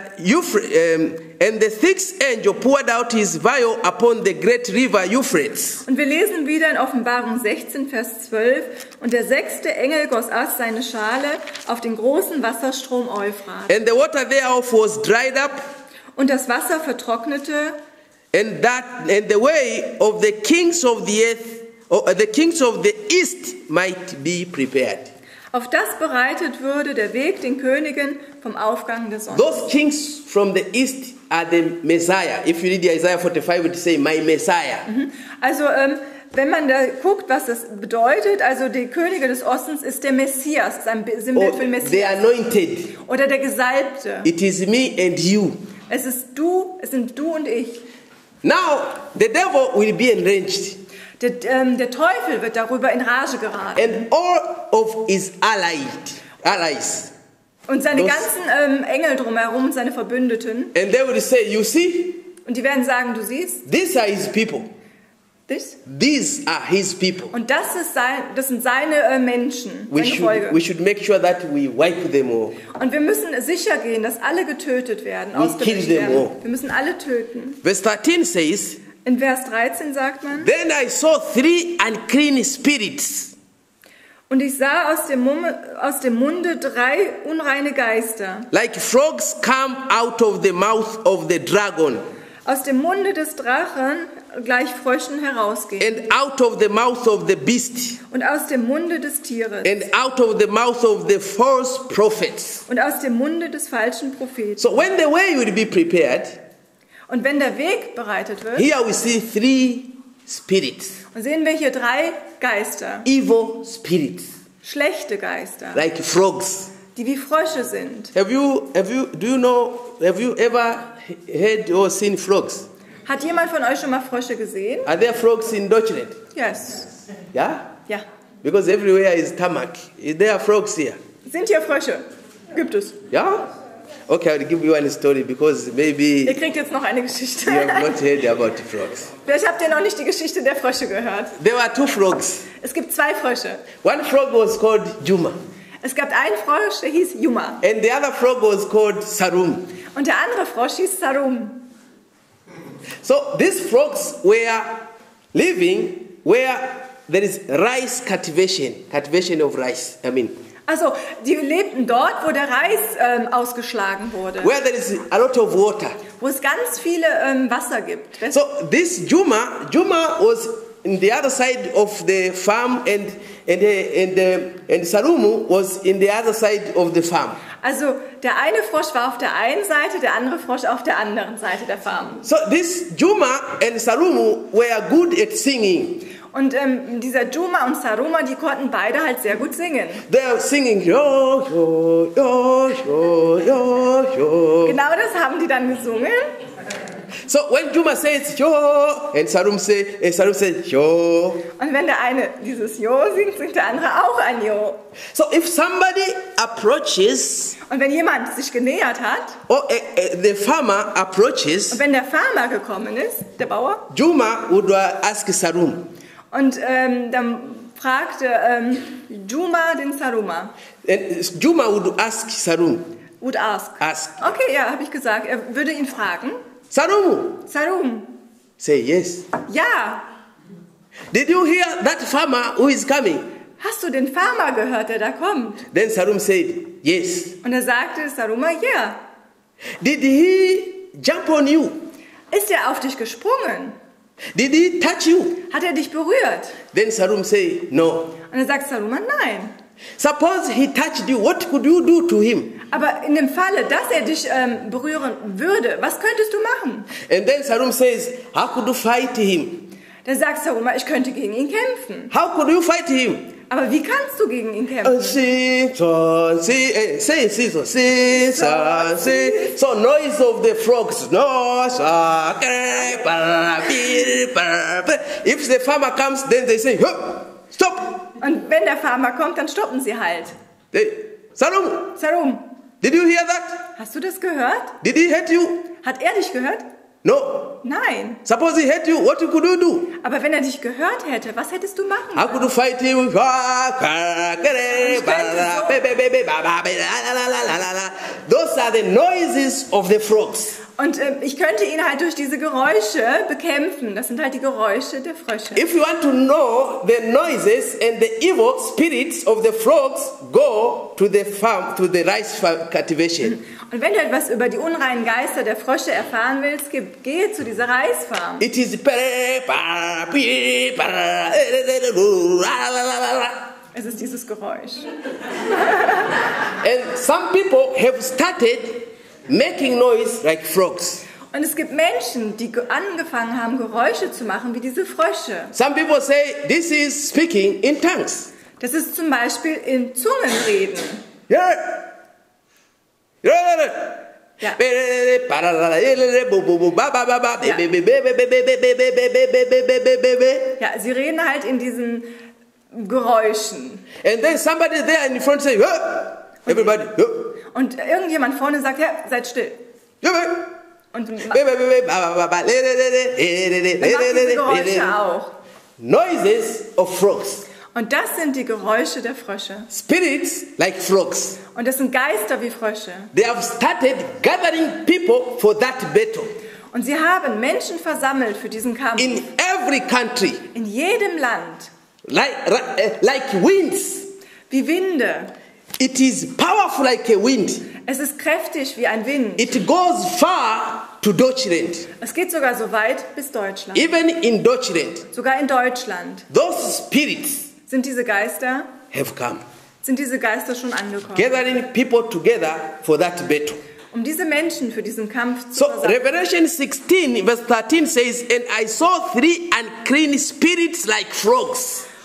Speaker 2: the sixth angel poured out his vial upon the great river Euphrates.
Speaker 1: Und wir lesen wieder in Offenbarung 16, Vers 12, und der sechste Engel goss seine Schale auf den großen Wasserstrom Euphrat.
Speaker 2: And the water thereof was dried up.
Speaker 1: Und das Wasser vertrocknete.
Speaker 2: And the way of the kings of the earth, the kings of the east might be prepared.
Speaker 1: Auf das bereitet würde der Weg den Königen vom Aufgang der Sonne.
Speaker 2: Those kings from the east are the Messiah. If you read Isaiah 45, it would say, my Messiah.
Speaker 1: Also wenn man da guckt, was das bedeutet, also die Könige des Ostens ist der Messias, ist ein Symbol für den Messias.
Speaker 2: The anointed.
Speaker 1: Oder der Gesalbte.
Speaker 2: It is me and you.
Speaker 1: Es sind du und ich.
Speaker 2: Now, the devil will be enraged.
Speaker 1: Der Teufel wird darüber in Rage geraten.
Speaker 2: And all of his allies.
Speaker 1: Und seine ganzen Engel drumherum, seine Verbündeten.
Speaker 2: And they will say, you see?
Speaker 1: Und die werden sagen, du siehst?
Speaker 2: These are his people. These are his people.
Speaker 1: Und das sind seine Menschen, seine Folge.
Speaker 2: We should make sure that we wipe them all.
Speaker 1: Und wir müssen sicher gehen, dass alle getötet werden, ausgelöscht werden. Wir müssen alle töten.
Speaker 2: Verse 13 says,
Speaker 1: in Vers 13 sagt man,
Speaker 2: then I saw three unclean spirits.
Speaker 1: Und ich sah aus dem Munde 3 unreine Geister.
Speaker 2: Like frogs come out of the mouth of the dragon.
Speaker 1: Aus dem Munde des Drachen gleich Fröschen herausgehen.
Speaker 2: And out of the mouth of the beast.
Speaker 1: Und aus dem Munde des Tieres.
Speaker 2: And out of the mouth of the false prophets.
Speaker 1: Und aus dem Munde des falschen Propheten.
Speaker 2: So when the way will be prepared,
Speaker 1: und wenn der Weg bereitet wird,
Speaker 2: here we see three spirits.
Speaker 1: Und sehen wir hier 3 Geister.
Speaker 2: Evil spirits.
Speaker 1: Schlechte Geister.
Speaker 2: Like frogs.
Speaker 1: die wie Frösche sind.
Speaker 2: Have you ever heard or seen frogs?
Speaker 1: Hat jemand von euch schon mal Frösche gesehen?
Speaker 2: Are there frogs in Deutschland?
Speaker 1: Yes.
Speaker 2: Yeah?
Speaker 1: Ja.
Speaker 2: Because everywhere is tarmac. Is there frogs here?
Speaker 1: Sind hier Frösche? Gibt es.
Speaker 2: Yeah? Okay, I'll give you one story because maybe
Speaker 1: Ihr kriegt jetzt noch eine Geschichte.
Speaker 2: you have not heard about frogs.
Speaker 1: Vielleicht habt ihr noch nicht die Geschichte der Frösche gehört.
Speaker 2: There were two frogs.
Speaker 1: Es gibt zwei Frösche.
Speaker 2: One frog was called Juma,
Speaker 1: Es gab einen Frosch, der hieß Juma.
Speaker 2: and the other frog was called Sarum.
Speaker 1: Und der andere Frosch hieß Sarum.
Speaker 2: So these frogs were living where there is rice cultivation of rice.
Speaker 1: Also, die lebten dort, wo der Reis ausgeschlagen wurde.
Speaker 2: Where there is a lot of water.
Speaker 1: Wo es ganz viele Wasser gibt.
Speaker 2: So this Juma was in the other side of the farm, and Sarumu was in the other side of the farm.
Speaker 1: Also der eine Frosch war auf der einen Seite, der andere Frosch auf der anderen Seite der Farm.
Speaker 2: So this Juma and Sarumu were good at singing.
Speaker 1: Und dieser Juma und Saruma, die konnten beide halt sehr gut singen.
Speaker 2: They are singing yo yo yo yo yo yo.
Speaker 1: Genau das haben die dann gesungen.
Speaker 2: So when Juma says yo and Sarum says yo.
Speaker 1: Und wenn der eine dieses Jo singt, singt der andere auch ein Jo.
Speaker 2: So if somebody approaches,
Speaker 1: Und wenn jemand sich genähert hat,
Speaker 2: or the farmer approaches,
Speaker 1: und wenn der Farmer gekommen ist, der Bauer,
Speaker 2: Juma would ask Sarum.
Speaker 1: und dann fragte Juma den Saruma.
Speaker 2: And Juma would ask Sarum.
Speaker 1: Would ask.
Speaker 2: Ask.
Speaker 1: Okay, ja, habe ich gesagt. Er würde ihn fragen.
Speaker 2: Sarum,
Speaker 1: Sarum.
Speaker 2: say yes.
Speaker 1: Ja.
Speaker 2: Did you hear that farmer who is coming?
Speaker 1: Hast du den Farmer gehört, der da kommt?
Speaker 2: Then Sarum said yes.
Speaker 1: Und er sagte Saruma, ja.
Speaker 2: Did he jump on you?
Speaker 1: Ist er auf dich gesprungen?
Speaker 2: Did he touch you?
Speaker 1: Hat er dich berührt?
Speaker 2: Then Sarum say no.
Speaker 1: Und dann sagt Saruma, nein.
Speaker 2: Suppose he touched you, what could you do to him?
Speaker 1: Aber in dem Falle, dass er dich berühren würde, was könntest du machen?
Speaker 2: And then Sarum says, how could you fight him?
Speaker 1: Dann sagt Saruma, ich könnte gegen ihn kämpfen.
Speaker 2: How could you fight him?
Speaker 1: Aber wie kannst du gegen ihn kämpfen?
Speaker 2: So noise of the frogs. No. If the farmer comes, then they say, stop.
Speaker 1: Und wenn der Farmer kommt, dann stoppen sie halt.
Speaker 2: Sarum,
Speaker 1: Sarum,
Speaker 2: did you hear that?
Speaker 1: hast du das gehört?
Speaker 2: Did he hurt you?
Speaker 1: Hat er dich gehört?
Speaker 2: No.
Speaker 1: Nein.
Speaker 2: Suppose he hurt you, what could you do?
Speaker 1: Aber wenn er dich gehört hätte, was hättest du machen
Speaker 2: How could you fight him? Those are the noises of the frogs.
Speaker 1: Und ich könnte ihn halt durch diese Geräusche bekämpfen. Das sind halt die Geräusche der Frösche.
Speaker 2: If you want to know the noises and the evil spirits of the frogs, go to the farm, to the rice farm cultivation.
Speaker 1: Und wenn du etwas über die unreinen Geister der Frösche erfahren willst, gehe zu dieser Reisfarm.
Speaker 2: It is
Speaker 1: Es ist dieses Geräusch.
Speaker 2: and some people have started making noise like frogs.
Speaker 1: Und es gibt Menschen, die angefangen haben, Geräusche zu machen wie diese Frösche.
Speaker 2: Some people say this is speaking in tongues.
Speaker 1: Das ist zum Beispiel in Zungenreden.
Speaker 2: Yeah.
Speaker 1: Ja. Ja, sie reden halt in diesen Geräuschen.
Speaker 2: And then somebody there in front say, everybody.
Speaker 1: Und irgendjemand vorne sagt, ja, seid still. Und macht diese Geräusche auch.
Speaker 2: Noises of frogs.
Speaker 1: Und das sind die Geräusche der Frösche.
Speaker 2: Spirits like frogs.
Speaker 1: Und das sind Geister wie Frösche.
Speaker 2: They have started gathering people for that battle.
Speaker 1: Und sie haben Menschen versammelt für diesen Kampf.
Speaker 2: In every country.
Speaker 1: In jedem Land.
Speaker 2: Like winds.
Speaker 1: Wie Winde.
Speaker 2: It is powerful like a wind.
Speaker 1: Es ist kräftig wie ein Wind.
Speaker 2: It goes far to Deutschland.
Speaker 1: Es geht sogar so weit bis Deutschland.
Speaker 2: Even in Deutschland.
Speaker 1: Sogar in Deutschland.
Speaker 2: Those spirits
Speaker 1: sind diese Geister schon angekommen.
Speaker 2: Gathering people together for that battle.
Speaker 1: Um diese Menschen für diesen Kampf zu
Speaker 2: So
Speaker 1: versammeln.
Speaker 2: Revelation 16 verse 13 says, and I saw 3 unclean spirits like frogs.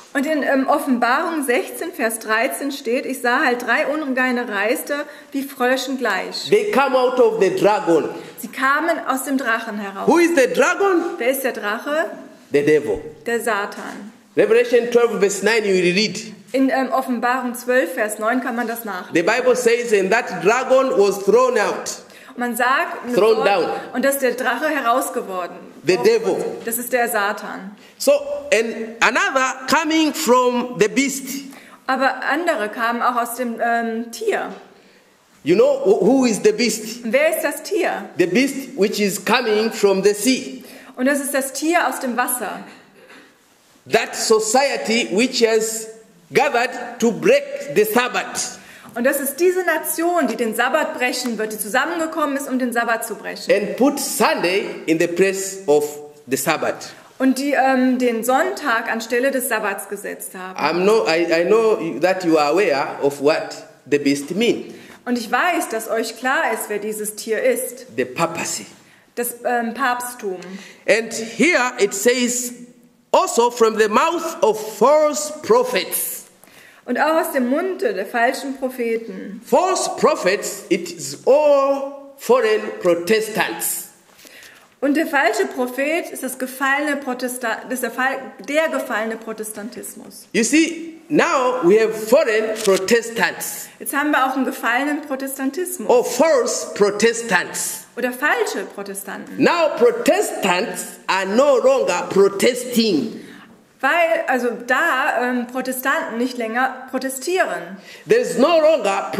Speaker 1: Und in Offenbarung 16, Vers 13 steht, ich sah halt 3 unreine Geister wie Fröschen gleich.
Speaker 2: They come out of the dragon.
Speaker 1: Sie kamen aus dem Drachen heraus.
Speaker 2: Who is the dragon?
Speaker 1: Wer ist der Drache?
Speaker 2: The devil.
Speaker 1: Der Satan.
Speaker 2: Revelation 12 verse 9 you will read.
Speaker 1: In Offenbarung 12, Vers 9 kann man das nachlesen.
Speaker 2: The Bible says, and that dragon was thrown out.
Speaker 1: Man sagt,
Speaker 2: Thrown down.
Speaker 1: und dass der Drache herausgeworden.
Speaker 2: The devil.
Speaker 1: Das ist der Satan.
Speaker 2: So, and another coming from the beast.
Speaker 1: Aber andere kamen auch aus dem Tier.
Speaker 2: You know who is the beast?
Speaker 1: Und wer ist das Tier?
Speaker 2: The beast which is coming from the sea.
Speaker 1: Und das ist das Tier aus dem Wasser.
Speaker 2: That society which has gathered to break the Sabbath.
Speaker 1: Und das ist diese Nation, die den Sabbat brechen wird, die zusammengekommen ist, um den Sabbat zu brechen.
Speaker 2: And put Sunday in the place of the Sabbath.
Speaker 1: Und die den Sonntag anstelle des Sabbats gesetzt haben.
Speaker 2: I know that you are aware of what the beast means.
Speaker 1: Und ich weiß, dass euch klar ist, wer dieses Tier ist.
Speaker 2: The papacy.
Speaker 1: Das Papsttum.
Speaker 2: And here it says, also from the mouth of false prophets.
Speaker 1: Und auch aus dem Munde der falschen Propheten.
Speaker 2: False prophets, it is all foreign Protestants.
Speaker 1: Und der falsche Prophet ist das gefallene der gefallene Protestantismus.
Speaker 2: You see, now we have foreign Protestants.
Speaker 1: Jetzt haben wir auch einen gefallenen Protestantismus.
Speaker 2: Or false Protestants.
Speaker 1: Oder falsche Protestanten.
Speaker 2: Now Protestants are no longer protesting.
Speaker 1: Weil also da Protestanten nicht länger protestieren.
Speaker 2: There is no longer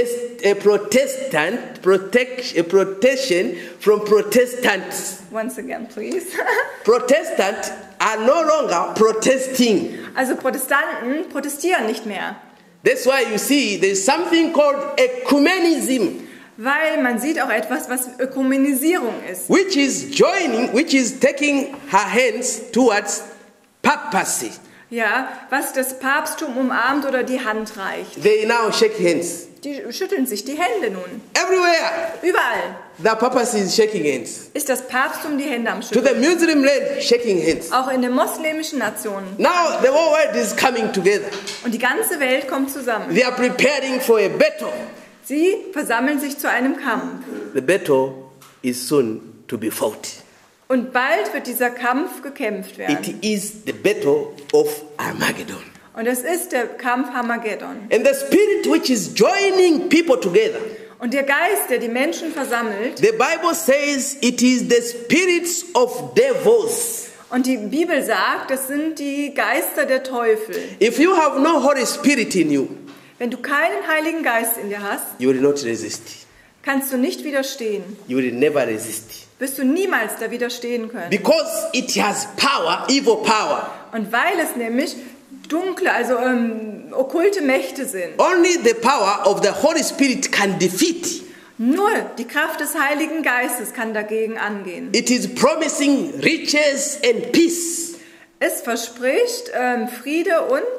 Speaker 2: protection from Protestants.
Speaker 1: Once again, please.
Speaker 2: Protestants are no longer protesting.
Speaker 1: Also Protestanten protestieren nicht mehr.
Speaker 2: That's why you see there is something called ecumenism.
Speaker 1: Weil man sieht auch etwas, was Ökumenisierung ist.
Speaker 2: Which is taking her hands towards papacy.
Speaker 1: Ja, was das Papsttum umarmt oder die Hand reicht.
Speaker 2: They now shake hands.
Speaker 1: Die schütteln sich die Hände nun.
Speaker 2: Everywhere.
Speaker 1: Überall.
Speaker 2: The papacy is shaking hands.
Speaker 1: Ist das Papsttum die Hände am
Speaker 2: To
Speaker 1: Schütteln.
Speaker 2: the Muslim land, shaking hands.
Speaker 1: Auch in den moslemischen Nationen.
Speaker 2: Now the whole world is coming together.
Speaker 1: Und die ganze Welt kommt zusammen.
Speaker 2: They are preparing for a battle.
Speaker 1: Sie versammeln sich zu einem Kampf.
Speaker 2: The battle is soon to be fought.
Speaker 1: Und bald wird dieser Kampf gekämpft werden.
Speaker 2: It is the battle of Armageddon.
Speaker 1: Und es ist der Kampf Armageddon.
Speaker 2: And the spirit which is joining people together.
Speaker 1: Und der Geist, der die Menschen versammelt.
Speaker 2: The Bible says it is the spirits of devils.
Speaker 1: Und die Bibel sagt, das sind die Geister der Teufel.
Speaker 2: If you have no Holy Spirit in you,
Speaker 1: wenn du keinen Heiligen Geist in dir hast,
Speaker 2: you will not resist.
Speaker 1: Kannst du nicht widerstehen.
Speaker 2: You will never resist.
Speaker 1: Wirst du niemals da widerstehen können.
Speaker 2: Because it has power, evil power.
Speaker 1: Und weil es nämlich dunkle, also okkulte Mächte sind.
Speaker 2: Only the power of the Holy Spirit can defeat.
Speaker 1: Nur die Kraft des Heiligen Geistes kann dagegen angehen.
Speaker 2: It is promising riches and peace.
Speaker 1: Es verspricht Friede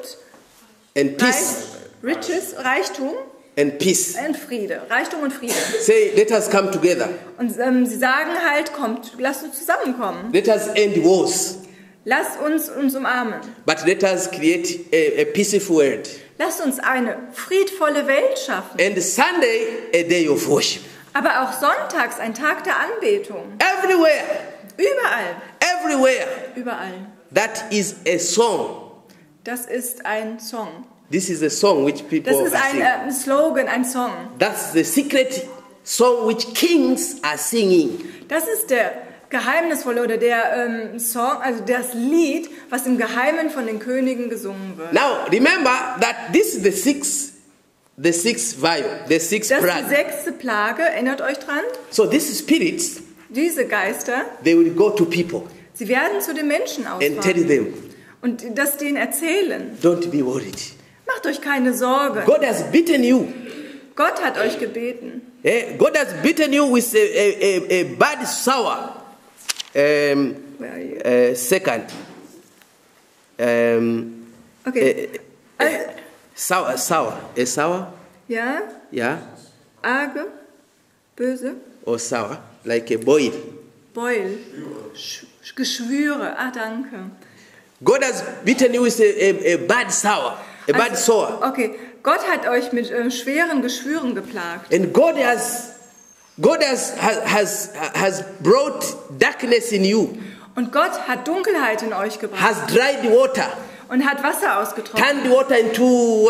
Speaker 1: und Reichtum
Speaker 2: and peace.
Speaker 1: Und Friede, Reichtum und Friede.
Speaker 2: Say, let us come together.
Speaker 1: Und sie sagen halt, kommt, lasst uns zusammenkommen.
Speaker 2: Let us end wars.
Speaker 1: Lasst uns umarmen.
Speaker 2: But let us create a peaceful world.
Speaker 1: Lasst uns eine friedvolle Welt schaffen.
Speaker 2: And Sunday, a day of worship.
Speaker 1: Aber auch sonntags ein Tag der Anbetung.
Speaker 2: Everywhere.
Speaker 1: Überall.
Speaker 2: Everywhere.
Speaker 1: Überall.
Speaker 2: That is a song.
Speaker 1: Das ist ein Song.
Speaker 2: This is a song which people
Speaker 1: Das ist ein Slogan, ein Song.
Speaker 2: That's the secret song which kings are singing.
Speaker 1: Das ist der geheimnisvolle oder der Song, also das Lied, was im Geheimen von den Königen gesungen wird.
Speaker 2: Now remember that this is the sixth vial, the sixth
Speaker 1: plague.
Speaker 2: plague.
Speaker 1: Das ist die 6. Plage, erinnert euch dran?
Speaker 2: So these spirits,
Speaker 1: diese Geister,
Speaker 2: they will go to people.
Speaker 1: Sie werden zu den Menschen
Speaker 2: and tell
Speaker 1: ausfahren
Speaker 2: them,
Speaker 1: und das denen erzählen.
Speaker 2: Don't be worried.
Speaker 1: Macht euch keine Sorgen.
Speaker 2: God has beaten you.
Speaker 1: Gott hat euch gebeten.
Speaker 2: God has beaten you with a bad sour. Second.
Speaker 1: Okay.
Speaker 2: Sour.
Speaker 1: Ja.
Speaker 2: Yeah.
Speaker 1: Arge. Böse.
Speaker 2: Or sour, like a boil.
Speaker 1: Beul. Geschwüre. Ah, danke.
Speaker 2: God has beaten you with a bad sour, a bad sore.
Speaker 1: Okay, Gott hat euch mit schweren Geschwüren geplagt.
Speaker 2: And God has brought darkness in you,
Speaker 1: Und Gott hat Dunkelheit in euch gebracht
Speaker 2: has dried water,
Speaker 1: und hat Wasser ausgetrocknet.
Speaker 2: turned water into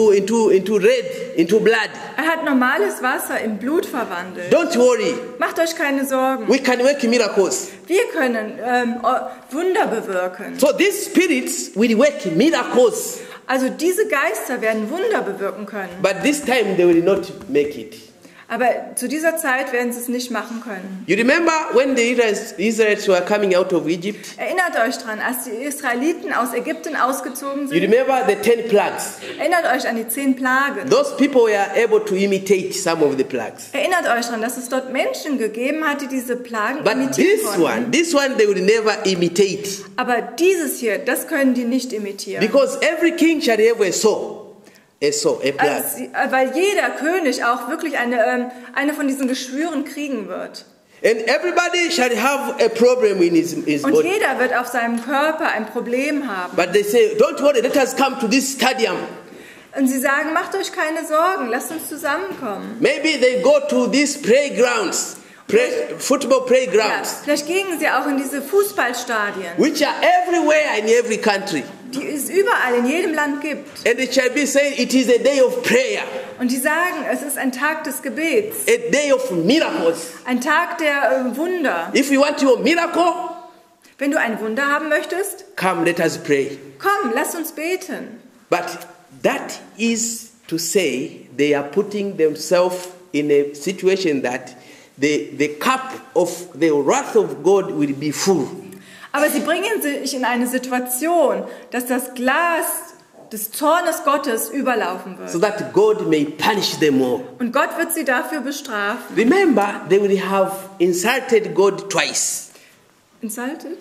Speaker 2: red, into blood.
Speaker 1: Er hat normales Wasser in Blut verwandelt.
Speaker 2: Don't worry,
Speaker 1: Macht euch keine Sorgen.
Speaker 2: we can work miracles.
Speaker 1: Wir können Wunder bewirken.
Speaker 2: So these spirits will work miracles,
Speaker 1: Also diese Geister werden Wunder bewirken können.
Speaker 2: but this time they will not make it.
Speaker 1: Aber zu dieser Zeit werden sie es nicht machen können.
Speaker 2: You remember when the Israelites were coming out of Egypt?
Speaker 1: Erinnert euch dran, als die Israeliten aus Ägypten ausgezogen
Speaker 2: You
Speaker 1: sind.
Speaker 2: remember the 10 plagues?
Speaker 1: Erinnert euch an die 10 Plagen.
Speaker 2: Those people were able to imitate some of the plagues.
Speaker 1: Erinnert euch dran, dass es dort Menschen gegeben hat, die diese Plagen
Speaker 2: But
Speaker 1: imitieren konnten.
Speaker 2: this one they will never imitate.
Speaker 1: Aber dieses hier, das können die nicht imitieren.
Speaker 2: Because every king shall have a soul. A plague.
Speaker 1: Also, weil jeder König auch wirklich eine von diesen Geschwüren kriegen wird.
Speaker 2: And everybody shall have a problem in his
Speaker 1: Und
Speaker 2: body.
Speaker 1: jeder wird auf seinem Körper ein Problem haben.
Speaker 2: But they say, don't worry, let us come to this stadium.
Speaker 1: Und sie sagen, macht euch keine Sorgen, lasst uns zusammenkommen.
Speaker 2: Maybe they go to these playgrounds, football
Speaker 1: Ja,
Speaker 2: playgrounds,
Speaker 1: vielleicht gehen sie auch in diese Fußballstadien,
Speaker 2: which are everywhere in every country.
Speaker 1: die es überall in jedem Land gibt.
Speaker 2: And it shall be said, it is a day of prayer,
Speaker 1: Und die sagen, es ist ein Tag des Gebets,
Speaker 2: a day of miracles.
Speaker 1: ein Tag der Wunder.
Speaker 2: If you want your miracle,
Speaker 1: Wenn du ein Wunder haben möchtest,
Speaker 2: come, let us pray.
Speaker 1: komm, lass uns beten.
Speaker 2: But that is to say they are putting themselves in a situation that the cup of the wrath of God will be full.
Speaker 1: Aber sie bringen sich in eine Situation, dass das Glas des Zornes Gottes überlaufen
Speaker 2: So
Speaker 1: wird.
Speaker 2: that God may punish them all.
Speaker 1: Und Gott wird sie dafür bestrafen.
Speaker 2: Remember, they will have insulted God twice.
Speaker 1: Insulted?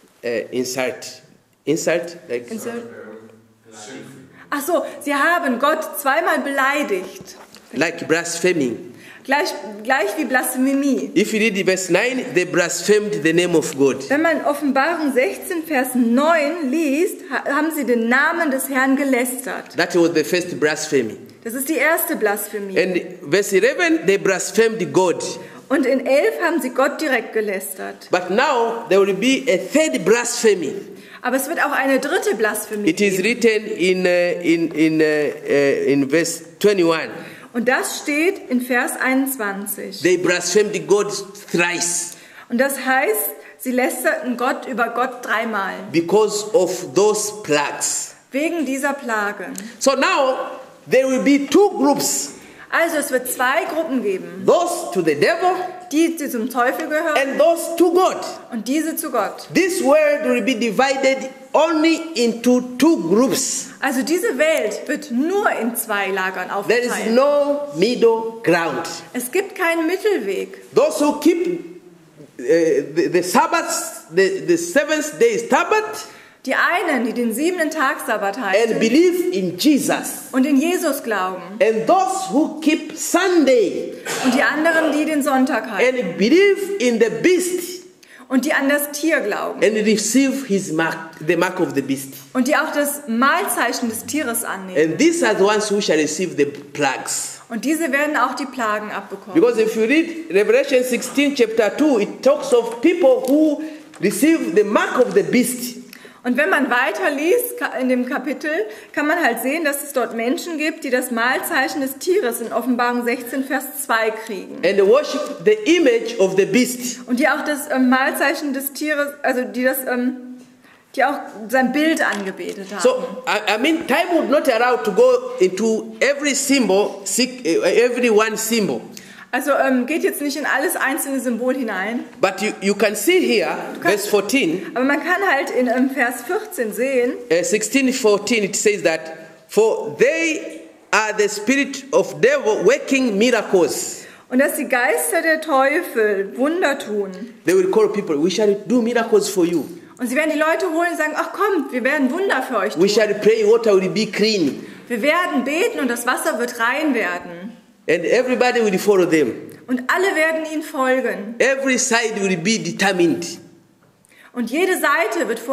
Speaker 2: Insult, like
Speaker 1: Ach so, sie haben Gott zweimal beleidigt.
Speaker 2: like blaspheming.
Speaker 1: Gleich wie Blasphemie.
Speaker 2: If you read verse 9, they blasphemed the name of God.
Speaker 1: Wenn man Offenbarung 16, Vers 9 liest, haben sie den Namen des Herrn gelästert.
Speaker 2: That was the first blasphemy.
Speaker 1: Das ist die erste Blasphemie.
Speaker 2: And verse 11, they blasphemed God.
Speaker 1: Und in 11 haben sie Gott direkt gelästert.
Speaker 2: But now there will be a third blasphemy.
Speaker 1: Aber es wird auch eine dritte Blasphemie
Speaker 2: It is
Speaker 1: geben.
Speaker 2: written in verse 21.
Speaker 1: Und das steht in Vers 21.
Speaker 2: They blasphemed God thrice
Speaker 1: Und das heißt, sie lästerten Gott über Gott dreimal.
Speaker 2: because of those plagues.
Speaker 1: Wegen dieser Plagen.
Speaker 2: So now there will be two groups.
Speaker 1: Also es wird zwei Gruppen geben.
Speaker 2: Those to the devil
Speaker 1: Die zum Teufel gehören
Speaker 2: and those to God.
Speaker 1: und diese zu Gott.
Speaker 2: This world will be divided only into two groups.
Speaker 1: Also diese Welt wird nur in zwei Lagern
Speaker 2: There is
Speaker 1: aufgeteilt.
Speaker 2: no middle ground.
Speaker 1: Es gibt keinen Mittelweg.
Speaker 2: Those who keep the Sabbath, the seventh day Sabbath,
Speaker 1: Die einen, die den 7. Tag Sabbat
Speaker 2: and
Speaker 1: halten
Speaker 2: believe in Jesus.
Speaker 1: und in Jesus glauben.
Speaker 2: And those who keep Sunday
Speaker 1: Und die anderen, die den Sonntag halten.
Speaker 2: and believe in the beast
Speaker 1: Und die an das Tier glauben.
Speaker 2: and receive his mark, the mark of the beast.
Speaker 1: Und die auch das Mahlzeichen des Tieres annehmen.
Speaker 2: And these are the ones who shall receive the plagues.
Speaker 1: Und diese werden auch die Plagen abbekommen.
Speaker 2: Because if you read Revelation 16 chapter 2, it talks of people who receive the mark of the beast.
Speaker 1: Und wenn man weiter liest in dem Kapitel, kann man halt sehen, dass es dort Menschen gibt, die das Mahlzeichen des Tieres in Offenbarung 16, Vers 2 kriegen.
Speaker 2: And they worship the image of the beast.
Speaker 1: Und die auch das Mahlzeichen des Tieres, also die auch sein Bild angebetet haben.
Speaker 2: So, I mean, time would not allow to go into every symbol, every one symbol.
Speaker 1: Also geht jetzt nicht in alles einzelne Symbol hinein.
Speaker 2: But you can see here, verse 14,
Speaker 1: Aber man kann halt in Vers 14 sehen,
Speaker 2: 16:14, it says that, for they are the spirit of devil working miracles.
Speaker 1: und dass die Geister der Teufel Wunder tun.
Speaker 2: They will call people, we shall do miracles for you.
Speaker 1: Und sie werden die Leute holen und sagen, ach kommt, wir werden Wunder für euch
Speaker 2: We
Speaker 1: tun.
Speaker 2: shall pray, water will be clean.
Speaker 1: Wir werden beten und das Wasser wird rein werden.
Speaker 2: And everybody will follow them.
Speaker 1: Und alle werden ihnen folgen.
Speaker 2: Every side will be determined.
Speaker 1: Und jede Seite wird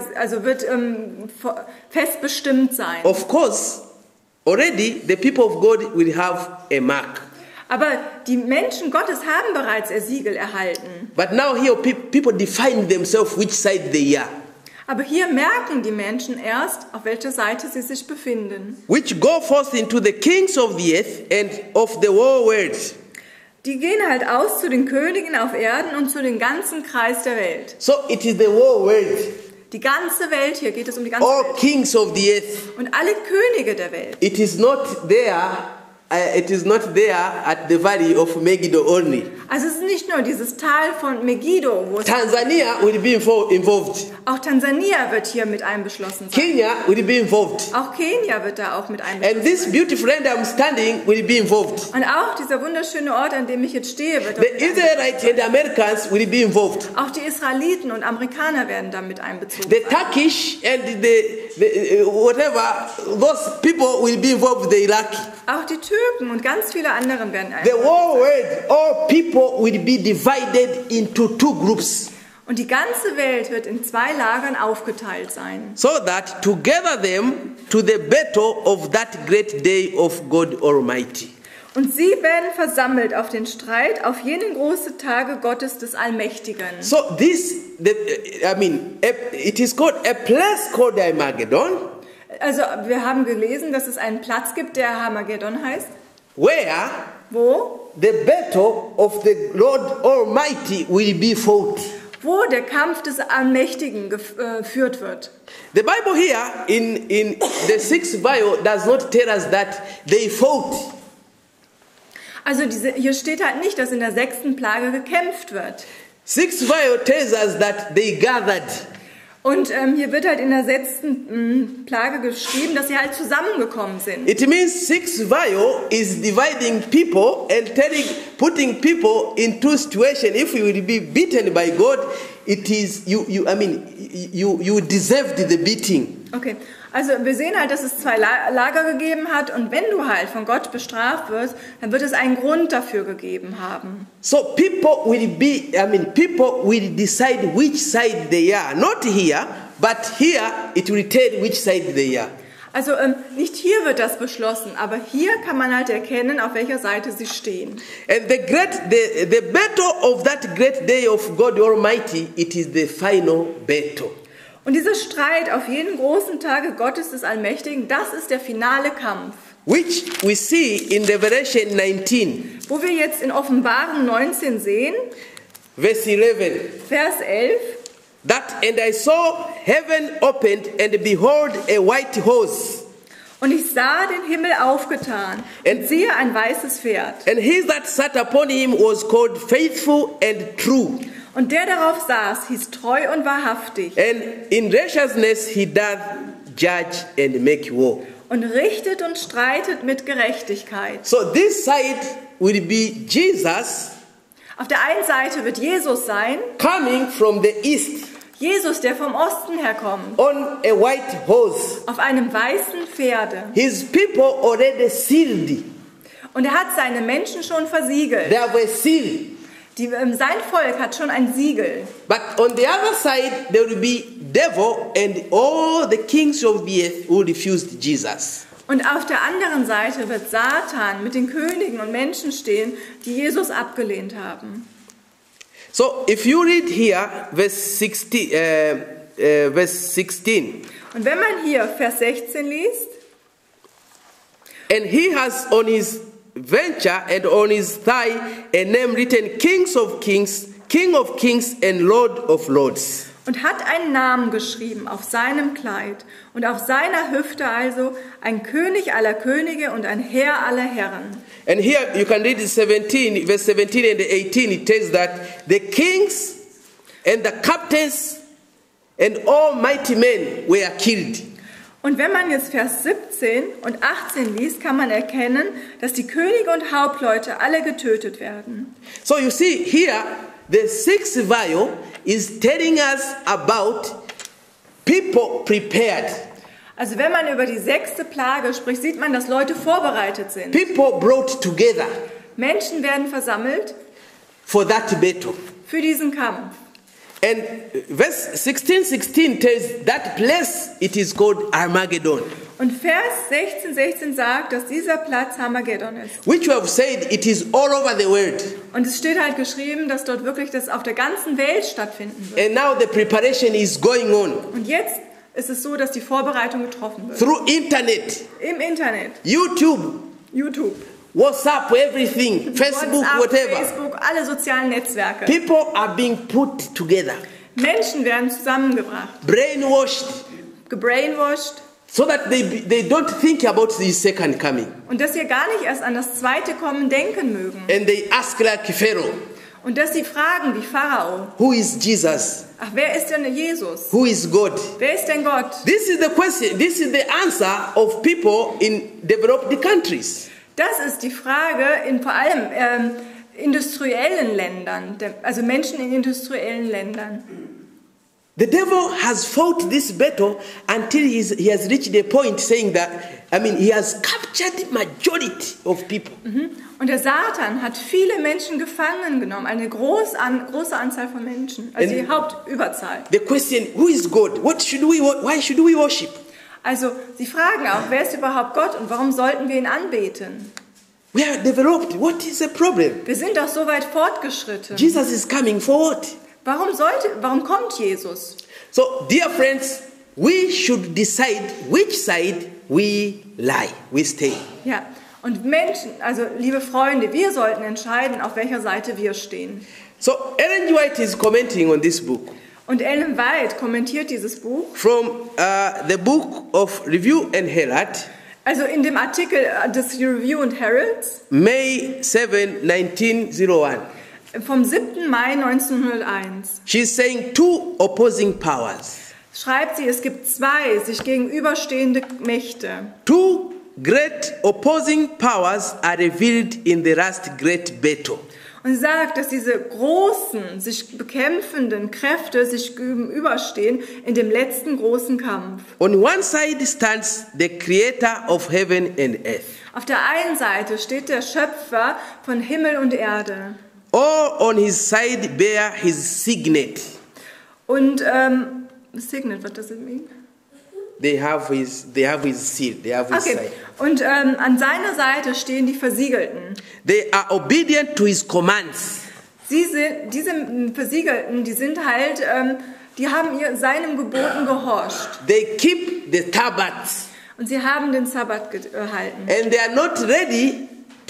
Speaker 1: fest bestimmt sein.
Speaker 2: Of course, already the people of God will have a mark.
Speaker 1: Aber die Menschen Gottes haben bereits ihr Siegel erhalten.
Speaker 2: But now here people define themselves which side they are.
Speaker 1: Aber hier merken die Menschen erst, auf welcher Seite sie sich befinden.
Speaker 2: Which go forth into the kings of the earth and of the whole world.
Speaker 1: Die gehen halt aus zu den Königen auf Erden und zu den ganzen Kreis der Welt.
Speaker 2: So it is the whole world.
Speaker 1: Die ganze Welt, hier geht es um die ganze
Speaker 2: All
Speaker 1: Welt.
Speaker 2: kings of the earth.
Speaker 1: Und alle Könige der Welt.
Speaker 2: It is not there at the valley of Megiddo only.
Speaker 1: Also es ist nicht nur dieses Tal von Megiddo, wo es
Speaker 2: Tanzania will be involved.
Speaker 1: auch Tansania wird hier mit einbeschlossen sein.
Speaker 2: Kenya will be involved.
Speaker 1: Auch Kenia wird da auch mit
Speaker 2: And
Speaker 1: einbeschlossen
Speaker 2: this
Speaker 1: sein.
Speaker 2: beautiful land I'm standing will be involved.
Speaker 1: Und auch dieser wunderschöne Ort, an dem ich jetzt stehe, wird
Speaker 2: The
Speaker 1: dort mit
Speaker 2: Israelites and the Americans will be involved.
Speaker 1: auch die Israeliten und Amerikaner werden damit einbezogen.
Speaker 2: The Turkish and the whatever, those people will be involved with the Iraqi.
Speaker 1: Auch die Türken und ganz viele anderen werden
Speaker 2: The
Speaker 1: einbezogen.
Speaker 2: whole world, all people will be divided into two groups.
Speaker 1: Und die ganze Welt wird in zwei Lagern aufgeteilt sein.
Speaker 2: So that to gather them to the battle of that great day of God Almighty.
Speaker 1: Und sie werden versammelt auf den Streit, auf jenen großen Tage Gottes des Allmächtigen.
Speaker 2: So it is called a place called Armageddon,
Speaker 1: Also wir haben gelesen, dass es einen Platz gibt, der Armageddon heißt,
Speaker 2: where
Speaker 1: wo
Speaker 2: the battle of the Lord Almighty will be fought.
Speaker 1: der Kampf des Allmächtigen geführt wird.
Speaker 2: The Bible here in the 6th vial does not tell us that they fought.
Speaker 1: Also hier steht halt nicht, dass in der 6. Plage gekämpft wird.
Speaker 2: 6th vial tells us that they gathered.
Speaker 1: Und hier wird halt in der 6. Plage geschrieben, dass sie halt zusammengekommen sind.
Speaker 2: It means 6th vial is dividing people and putting people in two situations. If you will be beaten by God, it is you deserved the beating.
Speaker 1: Okay, also wir sehen halt, dass es zwei Lager gegeben hat und wenn du halt von Gott bestraft wirst, dann wird es einen Grund dafür gegeben haben.
Speaker 2: So people will decide which side they are. Not here, but here it will tell which side they are.
Speaker 1: Also nicht hier wird das beschlossen, aber hier kann man halt erkennen, auf welcher Seite sie stehen.
Speaker 2: And the battle of that great day of God Almighty, it is the final battle.
Speaker 1: Und dieser Streit auf jeden großen Tage Gottes des Allmächtigen, das ist der finale Kampf.
Speaker 2: Which we see in Revelation 19.
Speaker 1: Wo wir jetzt in Offenbarung 19 sehen,
Speaker 2: Verse 11.
Speaker 1: Vers 11.
Speaker 2: And I saw heaven opened, and behold, a white horse.
Speaker 1: Und ich sah den Himmel aufgetan und siehe ein weißes Pferd.
Speaker 2: And he that sat upon him was called Faithful and True.
Speaker 1: Und der darauf saß, hieß treu und wahrhaftig.
Speaker 2: And in righteousness he doth judge and make war.
Speaker 1: Und richtet und streitet mit Gerechtigkeit.
Speaker 2: So this side will be Jesus
Speaker 1: Auf der einen Seite wird Jesus sein,
Speaker 2: coming from the east
Speaker 1: Jesus, der vom Osten herkommt,
Speaker 2: on a white horse.
Speaker 1: auf einem weißen Pferde.
Speaker 2: His people already sealed.
Speaker 1: Und er hat seine Menschen schon versiegelt.
Speaker 2: They were sealed.
Speaker 1: Sein Volk hat schon ein Siegel.
Speaker 2: But on the other side, there will be devil and all the kings of the earth who refused Jesus.
Speaker 1: Und auf der anderen Seite wird Satan mit den Königen und Menschen stehen, die Jesus abgelehnt haben.
Speaker 2: So, if you read here, verse 16.
Speaker 1: Und wenn man hier Vers 16 liest,
Speaker 2: and he has on his venture and on his thigh a name written, King of Kings and Lord of Lords.
Speaker 1: und hat einen Namen geschrieben auf seinem Kleid und auf seiner Hüfte also ein König aller Könige und ein Herr aller Herren.
Speaker 2: And here you can read verse 17 and 18. It tells that the kings and the captains and all mighty men were killed.
Speaker 1: Und wenn man jetzt Vers 17 und 18 liest, kann man erkennen, dass die Könige und Hauptleute alle getötet werden.
Speaker 2: So you see here, the 6th vial is telling us about people prepared.
Speaker 1: Also wenn man über die 6. Plage spricht, sieht man, dass Leute vorbereitet sind.
Speaker 2: People brought together
Speaker 1: Menschen werden versammelt
Speaker 2: for that battle.
Speaker 1: für diesen Kampf.
Speaker 2: And verse 16 tells that place, it is called Armageddon.
Speaker 1: Und Vers 16 sagt, dass dieser Platz Armageddon ist.
Speaker 2: Which we have said, it is all over the world.
Speaker 1: Und es steht halt geschrieben, dass dort wirklich das auf der ganzen Welt stattfinden wird.
Speaker 2: And now the preparation is going on.
Speaker 1: Und jetzt ist es so, dass die Vorbereitung getroffen wird.
Speaker 2: Through internet.
Speaker 1: Im Internet.
Speaker 2: YouTube. WhatsApp, everything. Facebook,
Speaker 1: WhatsApp,
Speaker 2: whatever.
Speaker 1: Facebook, alle sozialen Netzwerke.
Speaker 2: People are being put together.
Speaker 1: Menschen werden zusammengebracht.
Speaker 2: Brainwashed.
Speaker 1: Gebrainwashed.
Speaker 2: So that they don't think about the second coming.
Speaker 1: Und dass sie gar nicht erst an das zweite Kommen denken mögen.
Speaker 2: And they ask like Pharaoh.
Speaker 1: Und dass sie fragen wie Pharao.
Speaker 2: Who is Jesus?
Speaker 1: Ach, wer ist denn Jesus?
Speaker 2: Who is God?
Speaker 1: Wer ist denn Gott?
Speaker 2: This is the question. This is the answer of people in developed countries.
Speaker 1: Das ist die Frage in vor allem industriellen Ländern, also Menschen in industriellen Ländern.
Speaker 2: The devil has fought this battle until he has reached a point saying that, he has captured the majority of people.
Speaker 1: Und der Satan hat viele Menschen gefangen genommen, eine große Anzahl von Menschen, also die Hauptüberzahl.
Speaker 2: The question, who is God? Why should we worship?
Speaker 1: Also sie fragen auch, wer ist überhaupt Gott und warum sollten wir ihn anbeten?
Speaker 2: We are developed. What is the problem?
Speaker 1: Wir sind doch so weit fortgeschritten.
Speaker 2: Jesus is coming for what?
Speaker 1: Warum kommt Jesus?
Speaker 2: So, dear friends, we should decide which side we stay.
Speaker 1: Ja, und Menschen, also liebe Freunde, wir sollten entscheiden, auf welcher Seite wir stehen.
Speaker 2: So, Ellen G. White is commenting on this book.
Speaker 1: Und Ellen White kommentiert dieses Buch.
Speaker 2: From the book of Review and Herald.
Speaker 1: Also in dem Artikel des Review and Heralds.
Speaker 2: May 7, 1901.
Speaker 1: Vom 7. Mai 1901.
Speaker 2: She's saying two opposing powers.
Speaker 1: Schreibt sie, es gibt zwei sich gegenüberstehende Mächte.
Speaker 2: Two great opposing powers are revealed in the last great battle.
Speaker 1: Und sie sagt, dass diese großen, sich bekämpfenden Kräfte sich gegenüberstehen in dem letzten großen Kampf.
Speaker 2: On one side stands the creator of heaven and earth.
Speaker 1: Auf der einen Seite steht der Schöpfer von Himmel und Erde.
Speaker 2: All on his side bear his signet.
Speaker 1: Und signet, what does it mean?
Speaker 2: They have his seal. They have his
Speaker 1: okay.
Speaker 2: sign.
Speaker 1: Und an seiner Seite stehen die Versiegelten.
Speaker 2: They are obedient to his commands.
Speaker 1: Diese Versiegelten, die sind halt, die haben seinem Geboten gehorcht.
Speaker 2: They keep the Sabbath.
Speaker 1: Und sie haben den Sabbat gehalten.
Speaker 2: And they are not ready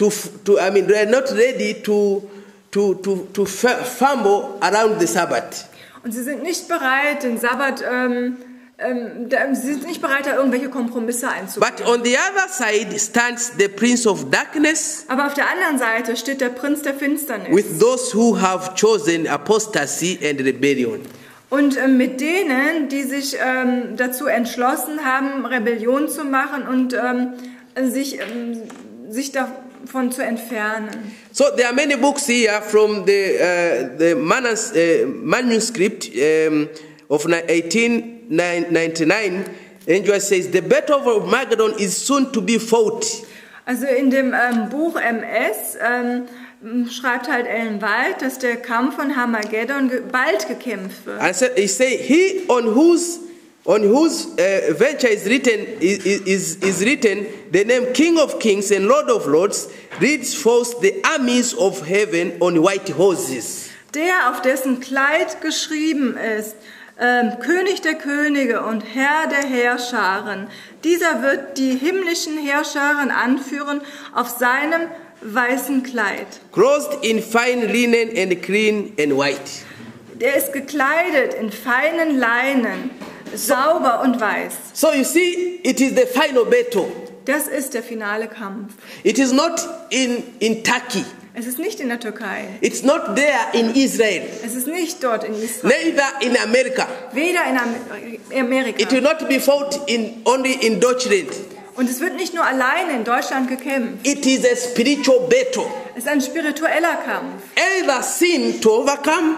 Speaker 2: to fumble around the Sabbath.
Speaker 1: Und sie sind nicht bereit, den Sabbat, sie sind nicht bereit, da irgendwelche Kompromisse einzugehen.
Speaker 2: But on the other side stands the Prince of Darkness.
Speaker 1: Aber auf der anderen Seite steht der Prinz der Finsternis.
Speaker 2: With those who have chosen apostasy and rebellion.
Speaker 1: Und mit denen, die sich dazu entschlossen haben, Rebellion zu machen und sich davon zu entfernen.
Speaker 2: So there are many books here from the manuscript of 1899. Angel says the battle of Armageddon is soon to be fought.
Speaker 1: Also in dem Buch MS schreibt halt Ellen White, dass der Kampf von Armageddon bald gekämpft wird.
Speaker 2: And so he say he on whose venture is written the name King of Kings and Lord of Lords leads forth the armies of heaven on white horses.
Speaker 1: Der, auf dessen Kleid geschrieben ist, König der Könige und Herr der Heerscharen, dieser wird die himmlischen Heerscharen anführen auf seinem weißen Kleid.
Speaker 2: Clothed in fine linen and clean and white.
Speaker 1: Der ist gekleidet in feinen Leinen, sauber und weiß.
Speaker 2: So you see, it is the final battle.
Speaker 1: Das ist der finale Kampf.
Speaker 2: It is not in Turkey.
Speaker 1: Es ist nicht in der Türkei.
Speaker 2: It's not there in Israel.
Speaker 1: Es ist nicht dort in Israel.
Speaker 2: Neither in America.
Speaker 1: Weder in Amerika.
Speaker 2: It will not be fought only in Deutschland.
Speaker 1: Und es wird nicht nur alleine in Deutschland gekämpft.
Speaker 2: It is a spiritual battle.
Speaker 1: Es ist ein spiritueller Kampf.
Speaker 2: Either sin to overcome,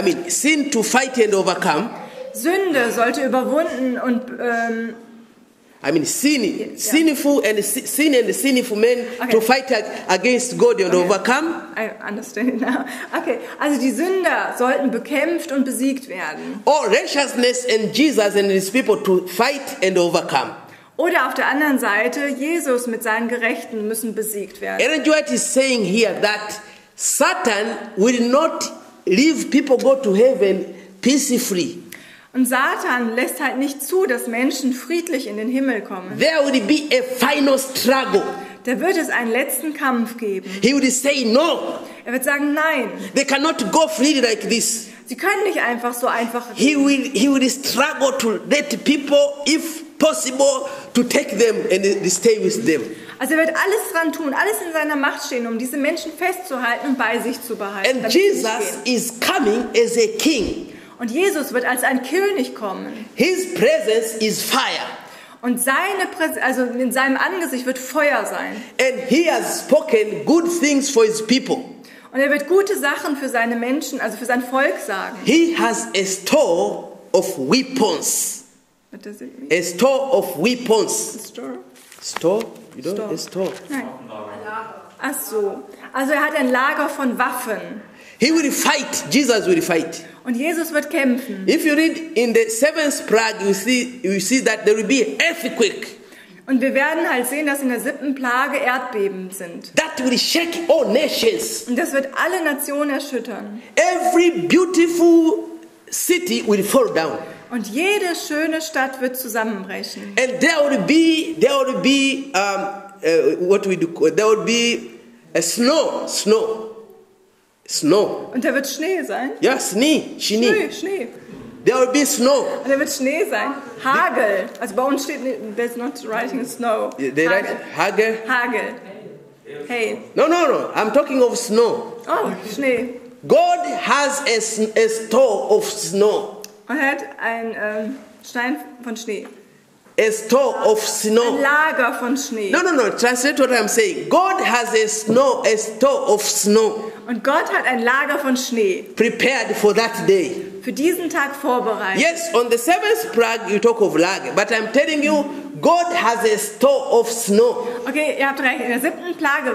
Speaker 2: sin to fight and overcome.
Speaker 1: Sünde sollte überwunden und
Speaker 2: sinful and sinful men to fight against God and overcome.
Speaker 1: I understand it now. Okay, also die Sünder sollten bekämpft und besiegt werden.
Speaker 2: Or righteousness and Jesus and his people to fight and overcome.
Speaker 1: Oder auf der anderen Seite, Jesus mit seinen Gerechten müssen besiegt werden.
Speaker 2: Ellen G. White is saying here that Satan will not leave people go to heaven peacefully.
Speaker 1: Und Satan lässt halt nicht zu, dass Menschen friedlich in den Himmel kommen.
Speaker 2: There will be a final struggle.
Speaker 1: Da wird es einen letzten Kampf geben.
Speaker 2: He will say no.
Speaker 1: Er wird sagen, nein.
Speaker 2: They cannot go freely like this.
Speaker 1: Sie können nicht einfach so einfach.
Speaker 2: He will struggle to let people, if possible, to take them and stay with them.
Speaker 1: Also er wird alles dran tun, alles in seiner Macht stehen, um diese Menschen festzuhalten und bei sich zu behalten.
Speaker 2: And Jesus is coming as a king.
Speaker 1: Und Jesus wird als ein König kommen.
Speaker 2: His presence is fire.
Speaker 1: Und also in seinem Angesicht wird Feuer sein.
Speaker 2: And he has spoken good things for his people.
Speaker 1: Und er wird gute Sachen für seine Menschen, also für sein Volk sagen.
Speaker 2: He has a store of weapons.
Speaker 1: What does it mean?
Speaker 2: A store of weapons.
Speaker 1: A store?
Speaker 2: Store? You don't?
Speaker 1: Store.
Speaker 2: A store.
Speaker 1: Nein. Ach so. Also er hat ein Lager von Waffen.
Speaker 2: He will fight. Jesus will fight.
Speaker 1: Und Jesus wird kämpfen.
Speaker 2: If you read in the 7th plague, you see that there will be an earthquake.
Speaker 1: Und wir werden halt sehen, dass in der 7. Plage Erdbeben sind.
Speaker 2: That will shake all nations.
Speaker 1: Und das wird alle Nationen erschüttern.
Speaker 2: Every beautiful city will fall down.
Speaker 1: Und jede schöne Stadt wird zusammenbrechen.
Speaker 2: And there will be what we do. There will be a snow.
Speaker 1: Und da wird Schnee sein?
Speaker 2: Ja, Schnee.
Speaker 1: Schnee.
Speaker 2: There will be snow.
Speaker 1: Und da wird Schnee sein. Hagel. Also bei uns steht, there's not writing snow.
Speaker 2: Hagel.
Speaker 1: Hagel. Hey.
Speaker 2: No. I'm talking of snow.
Speaker 1: Oh, Schnee.
Speaker 2: God has a store of snow.
Speaker 1: Und er hat einen Stein von Schnee.
Speaker 2: A store of snow.
Speaker 1: Ein Lager von Schnee.
Speaker 2: No. Translate what I'm saying. God has a store of snow.
Speaker 1: Und Gott hat ein Lager von Schnee.
Speaker 2: Prepared for that day.
Speaker 1: Für diesen Tag vorbereitet.
Speaker 2: Yes, on the 7th plague you talk of lager, but I'm telling you, God has a store of snow.
Speaker 1: Okay, ihr habt recht. In der 7.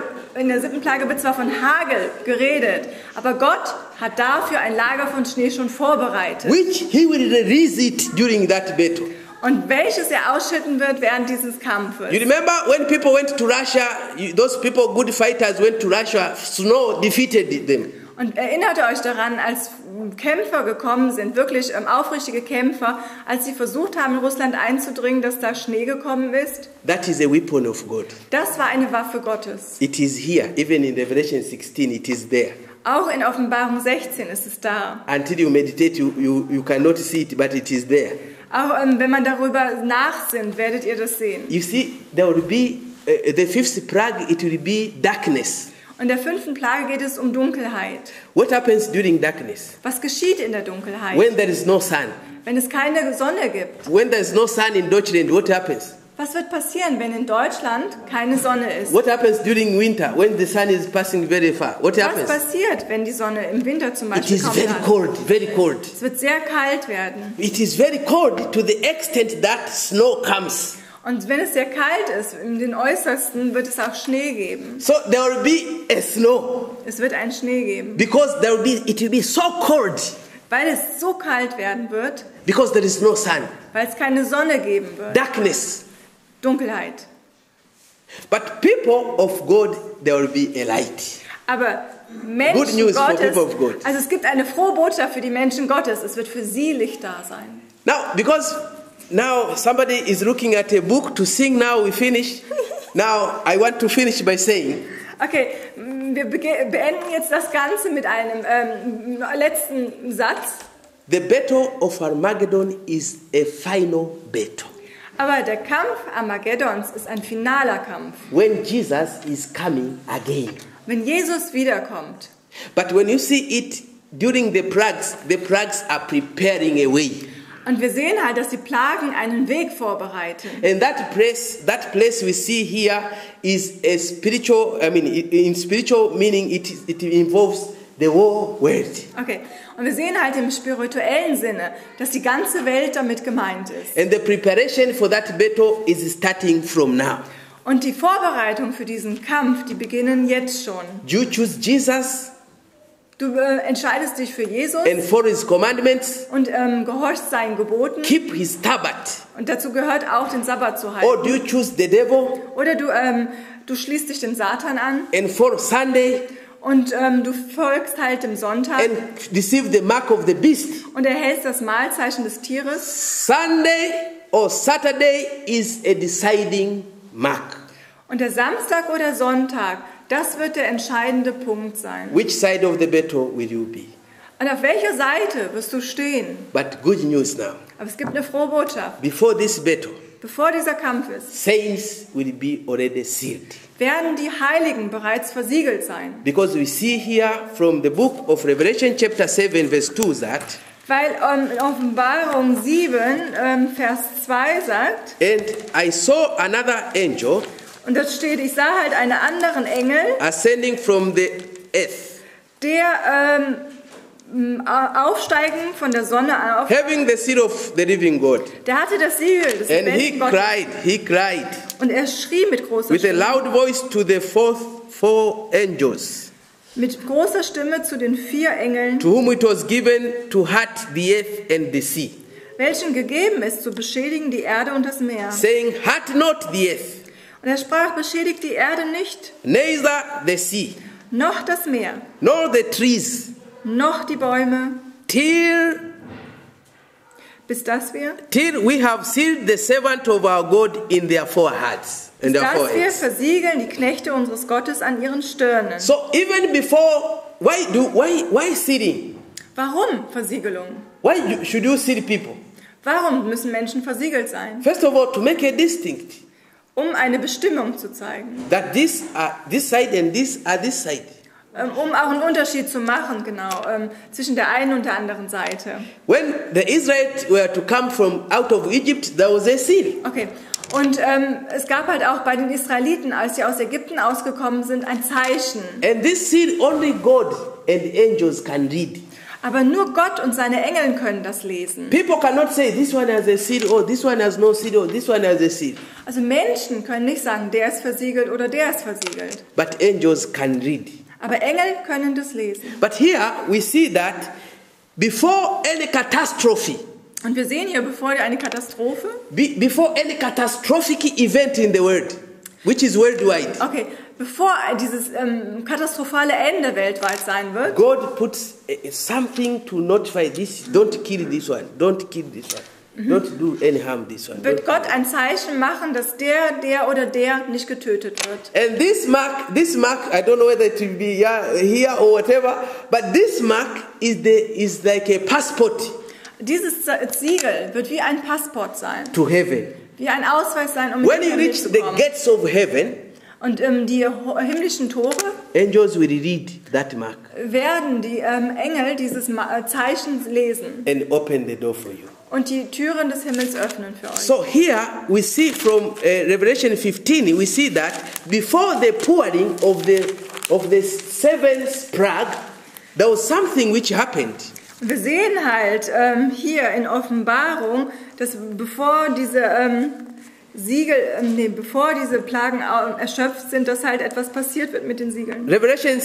Speaker 1: Plage wird zwar von Hagel geredet, aber Gott hat dafür ein Lager von Schnee schon vorbereitet.
Speaker 2: Which he will release it during that battle.
Speaker 1: Und welches er ausschütten wird während dieses Kampfes.
Speaker 2: You remember when people went to Russia, those people, good fighters, went to Russia, snow defeated them.
Speaker 1: Und erinnert ihr euch daran, als Kämpfer gekommen sind, wirklich aufrichtige Kämpfer, als sie versucht haben, in Russland einzudringen, dass da Schnee gekommen ist?
Speaker 2: That is a weapon of God.
Speaker 1: Das war eine Waffe Gottes.
Speaker 2: It is here, even in Revelation 16, it is there.
Speaker 1: Auch in Offenbarung 16 ist es da.
Speaker 2: Until you meditate, you cannot see it, but it is there.
Speaker 1: Auch wenn man darüber nachsinnt, werdet ihr das sehen.
Speaker 2: You see, there will be, the 5th plague, it will be darkness.
Speaker 1: Und in der 5. Plage geht es um Dunkelheit.
Speaker 2: What happens during darkness?
Speaker 1: Was geschieht in der Dunkelheit?
Speaker 2: When there is no sun.
Speaker 1: Wenn es keine Sonne gibt.
Speaker 2: When there is no sun in Deutschland, what happens?
Speaker 1: Was wird passieren, wenn in Deutschland keine Sonne ist?
Speaker 2: What happens during winter when the sun is passing very far? What happens?
Speaker 1: Was passiert, wenn die Sonne im Winter zum
Speaker 2: It
Speaker 1: Beispiel
Speaker 2: is
Speaker 1: kaum
Speaker 2: very
Speaker 1: da ist?
Speaker 2: cold, very cold.
Speaker 1: Es wird sehr kalt werden.
Speaker 2: It is very cold to the extent that snow comes.
Speaker 1: Und wenn es sehr kalt ist, in den Äußersten wird es auch Schnee geben.
Speaker 2: So there will be a snow.
Speaker 1: Es wird einen Schnee geben.
Speaker 2: Because it will be so cold.
Speaker 1: Weil es so kalt werden wird.
Speaker 2: Because there is no sun.
Speaker 1: Weil es keine Sonne geben wird.
Speaker 2: Darkness.
Speaker 1: Dunkelheit.
Speaker 2: But people of God, there will be a light.
Speaker 1: Aber Menschen
Speaker 2: Good news for
Speaker 1: Gottes,
Speaker 2: people of God.
Speaker 1: also es gibt eine frohe Botschaft für die Menschen Gottes. Es wird für sie Licht da sein.
Speaker 2: Now somebody is looking at a book to sing. Now we finish. Now I want to finish by saying.
Speaker 1: Okay, wir beenden jetzt das Ganze mit einem letzten Satz.
Speaker 2: The battle of Armageddon is a final battle.
Speaker 1: Aber der Kampf Armageddons ist ein finaler Kampf.
Speaker 2: When Jesus is coming again.
Speaker 1: Wenn Jesus wiederkommt.
Speaker 2: But when you see it during the plagues are preparing a way.
Speaker 1: Und wir sehen halt, dass die Plagen einen Weg vorbereiten.
Speaker 2: And that place we see here is a spiritual. In spiritual meaning, it involves the whole world.
Speaker 1: Okay, und wir sehen halt im spirituellen Sinne, dass die ganze Welt damit gemeint ist.
Speaker 2: And the preparation for that battle is starting from now.
Speaker 1: Und die Vorbereitung für diesen Kampf, die beginnen jetzt schon.
Speaker 2: You choose Jesus
Speaker 1: Du entscheidest dich für Jesus
Speaker 2: and follow his commandments,
Speaker 1: und gehorchst seinen Geboten.
Speaker 2: keep his Sabbath.
Speaker 1: Und dazu gehört auch, den Sabbat zu
Speaker 2: Or
Speaker 1: halten.
Speaker 2: do you choose the devil
Speaker 1: Oder du schließt dich dem Satan an
Speaker 2: and follow Sunday
Speaker 1: und du folgst halt dem Sonntag
Speaker 2: and receive the mark of the beast?
Speaker 1: und erhältst das Mahlzeichen des Tieres.
Speaker 2: Sunday or Saturday is a deciding mark.
Speaker 1: Und der Samstag oder Sonntag, das wird der entscheidende Punkt sein.
Speaker 2: Which side of the battle will you be?
Speaker 1: Und auf welcher Seite wirst du stehen?
Speaker 2: But good news now.
Speaker 1: Aber es gibt eine frohe Botschaft.
Speaker 2: Before this battle,
Speaker 1: Bevor dieser Kampf ist,
Speaker 2: saints will be already sealed.
Speaker 1: werden die Heiligen bereits versiegelt sein.
Speaker 2: Because we see here from the book of Revelation chapter 7 verse 2 that,
Speaker 1: Weil in Offenbarung 7, Vers 2 sagt,
Speaker 2: and I saw another angel
Speaker 1: und das steht, ich sah halt einen anderen Engel,
Speaker 2: ascending from the earth,
Speaker 1: der aufsteigen von der Sonne auf.
Speaker 2: having the seal of the living God.
Speaker 1: Der hatte das Siegel des
Speaker 2: And
Speaker 1: lebendigen Gottes.
Speaker 2: he cried
Speaker 1: Und er schrie mit großer
Speaker 2: with a
Speaker 1: Stimme.
Speaker 2: loud voice to the four angels,
Speaker 1: Mit großer Stimme zu den 4 Engeln,
Speaker 2: to whom it was given to hurt the earth and the sea,
Speaker 1: welchen gegeben ist, zu beschädigen die Erde und das Meer.
Speaker 2: saying, hurt not the earth,
Speaker 1: Und er sprach, beschädigt die Erde nicht,
Speaker 2: neither the sea,
Speaker 1: noch das Meer,
Speaker 2: nor the trees,
Speaker 1: noch die Bäume,
Speaker 2: till
Speaker 1: bis dass wir
Speaker 2: we have sealed the servant of our God in their foreheads. In their foreheads.
Speaker 1: versiegeln die Knechte unseres Gottes an ihren Stirnen.
Speaker 2: So even before, why sealing?
Speaker 1: Warum Versiegelung?
Speaker 2: Should you seal people?
Speaker 1: Warum müssen Menschen versiegelt sein?
Speaker 2: First of all, to make a distinct
Speaker 1: Um eine Bestimmung zu zeigen.
Speaker 2: that this are this side and this are this side.
Speaker 1: Um auch einen Unterschied zu machen, genau, zwischen der einen und der anderen Seite.
Speaker 2: When the Israelites were to come from out of Egypt, there was a seal.
Speaker 1: Okay, und es gab halt auch bei den Israeliten, als sie aus Ägypten ausgekommen sind, ein Zeichen.
Speaker 2: And this seal only God and angels can read.
Speaker 1: Aber nur Gott und seine Engel können das lesen.
Speaker 2: People cannot say this one has a seal, or this one has no seal, or this one has a seal.
Speaker 1: Also Menschen können nicht sagen, der ist versiegelt oder der ist versiegelt.
Speaker 2: But angels can read.
Speaker 1: Aber Engel können das lesen.
Speaker 2: But here we see that before any catastrophe,
Speaker 1: Und wir sehen hier, bevor eine Katastrophe,
Speaker 2: before any catastrophic event in the world, which is worldwide,
Speaker 1: okay, bevor dieses katastrophale Ende weltweit sein wird,
Speaker 2: God puts something to notify this. Don't kill this one. Don't kill this one. Don't do any harm this one.
Speaker 1: wird Gott ein Zeichen machen, dass der oder der nicht getötet wird.
Speaker 2: And this mark, I don't know whether it will be here or whatever, but this mark is like a passport
Speaker 1: Dieses Siegel wird wie ein Passport sein,
Speaker 2: to heaven.
Speaker 1: wie ein Ausweis sein, um
Speaker 2: When
Speaker 1: in
Speaker 2: you
Speaker 1: den Himmel
Speaker 2: reach
Speaker 1: zu
Speaker 2: the
Speaker 1: kommen.
Speaker 2: gates of heaven,
Speaker 1: Und die himmlischen Tore
Speaker 2: angels will read that mark
Speaker 1: werden die Engel dieses Zeichen lesen
Speaker 2: and open the door for you.
Speaker 1: und die Türen des Himmels öffnen für euch.
Speaker 2: So here we see from Revelation 15, we see that before the pouring of the seventh plague, there was something which happened.
Speaker 1: Wir sehen halt hier in Offenbarung, dass bevor diese bevor diese Plagen erschöpft sind, dass halt etwas passiert wird mit den Siegeln.
Speaker 2: Revelation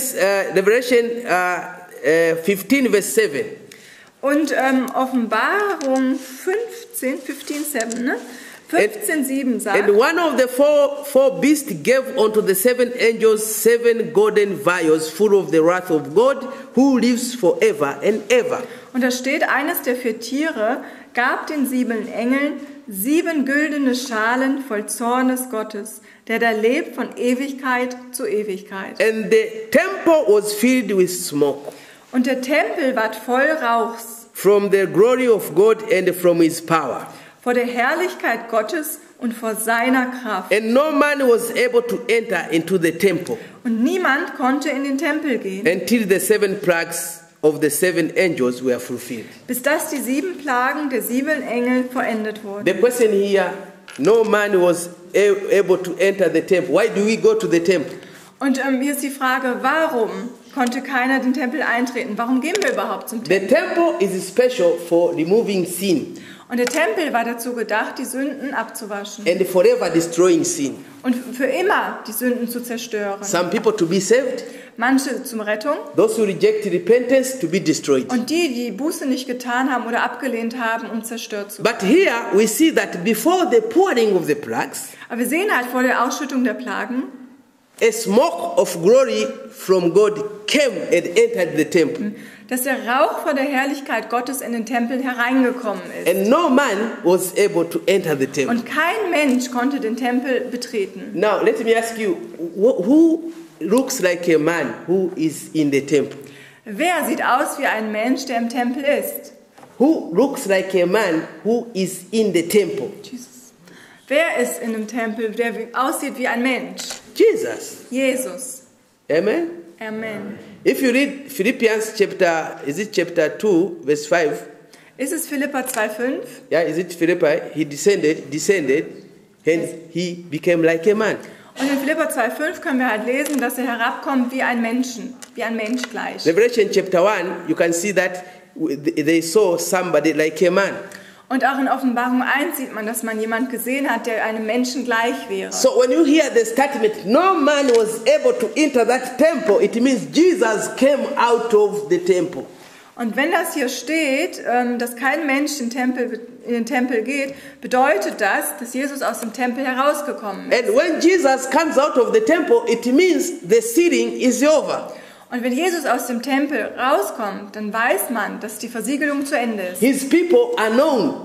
Speaker 2: 15 verse 7.
Speaker 1: Und Offenbarung 15:7, ne? 15:7 sagt,
Speaker 2: And one of the four beasts gave unto the 7 angels 7 golden vials full of the wrath of God, who lives forever and ever.
Speaker 1: und da steht, eines der 4 Tiere gab den 7 Engeln 7 güldene Schalen voll Zornes Gottes, der da lebt von Ewigkeit zu Ewigkeit.
Speaker 2: And the temple was filled with smoke
Speaker 1: Und der Tempel ward voll Rauchs
Speaker 2: from the glory of God and from his power.
Speaker 1: vor der Herrlichkeit Gottes und vor seiner Kraft.
Speaker 2: And no man was able to enter into the temple
Speaker 1: Und niemand konnte in den Tempel gehen,
Speaker 2: until the 7 plagues of the 7 angels were fulfilled.
Speaker 1: bis dass die 7 Plagen der 7 Engel vollendet wurden.
Speaker 2: The question here, no man was able to enter the temple. Why do we go to the temple?
Speaker 1: Und hier ist die Frage, warum konnte keiner den Tempel eintreten. Warum gehen wir überhaupt zum
Speaker 2: The
Speaker 1: Tempel?
Speaker 2: temple is special for removing sin
Speaker 1: Und der Tempel war dazu gedacht, die Sünden abzuwaschen
Speaker 2: and forever destroying sin.
Speaker 1: und für immer die Sünden zu zerstören.
Speaker 2: Some people to be saved,
Speaker 1: Manche zum Rettung
Speaker 2: those who reject repentance to be destroyed.
Speaker 1: und die Buße nicht getan haben oder abgelehnt haben, um zerstört zu werden.
Speaker 2: But here we see that before the pouring of the plagues,
Speaker 1: Aber wir sehen halt vor der Ausschüttung der Plagen,
Speaker 2: a smoke of glory from God came and entered the temple.
Speaker 1: dass der Rauch von der Herrlichkeit Gottes in den Tempel hereingekommen ist.
Speaker 2: And no man was able to enter the temple.
Speaker 1: Und kein Mensch konnte den Tempel betreten.
Speaker 2: Now, let me ask you, who looks like a man who is in the temple?
Speaker 1: Wer sieht aus wie ein Mensch, der im Tempel ist?
Speaker 2: Who looks like a man who is in the temple?
Speaker 1: Jesus. Wer ist in dem Tempel, der aussieht wie ein Mensch?
Speaker 2: Jesus.
Speaker 1: Jesus.
Speaker 2: Amen?
Speaker 1: Amen.
Speaker 2: If you read Philippians chapter 2, verse 5,
Speaker 1: Ist es Philipper 2,5?
Speaker 2: yeah, is it Philippi? He descended, and he became like a man.
Speaker 1: Und in Philipper 2,5 können wir halt lesen, dass er herabkommt wie ein Mensch gleich.
Speaker 2: Revelation chapter 1, you can see that they saw somebody like a man.
Speaker 1: Und auch in Offenbarung 1 sieht man, dass man jemand gesehen hat, der einem Menschen gleich wäre.
Speaker 2: So when you hear the statement, no man was able to enter that temple, it means Jesus came out of the temple.
Speaker 1: Und wenn das hier steht, dass kein Mensch in den Tempel geht, bedeutet das, dass Jesus aus dem Tempel herausgekommen ist.
Speaker 2: And when Jesus comes out of the temple, it means the sealing is over.
Speaker 1: Und wenn Jesus aus dem Tempel rauskommt, dann weiß man, dass die Versiegelung zu Ende ist.
Speaker 2: His people are known.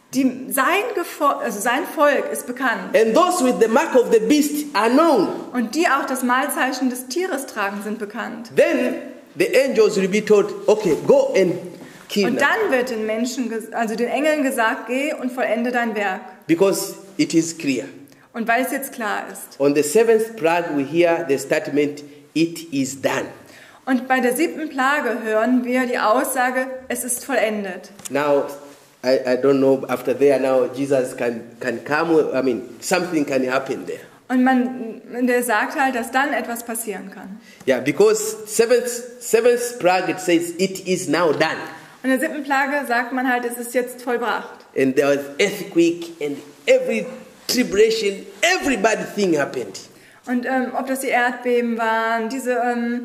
Speaker 1: Sein Volk ist bekannt.
Speaker 2: And those with the mark of the beast are known.
Speaker 1: Und die auch das Mahlzeichen des Tieres tragen, sind bekannt.
Speaker 2: Then the angels will be told, okay, go and kill
Speaker 1: Und
Speaker 2: them.
Speaker 1: dann wird den Engeln gesagt, geh und vollende dein Werk.
Speaker 2: Because it is clear.
Speaker 1: Und weil es jetzt klar ist.
Speaker 2: On the seventh plague, we hear the statement, it is done.
Speaker 1: Und bei der 7. Plage hören wir die Aussage, es ist vollendet.
Speaker 2: Now, I don't know, after there now, Jesus can come, I mean, something can happen there.
Speaker 1: Und der sagt halt, dass dann etwas passieren kann.
Speaker 2: Yeah, because seventh plague, it says, it is now done.
Speaker 1: Und in der 7. Plage sagt man halt, es ist jetzt vollbracht.
Speaker 2: And there was earthquake and every tribulation, every bad thing happened.
Speaker 1: Und ob das die Erdbeben waren, diese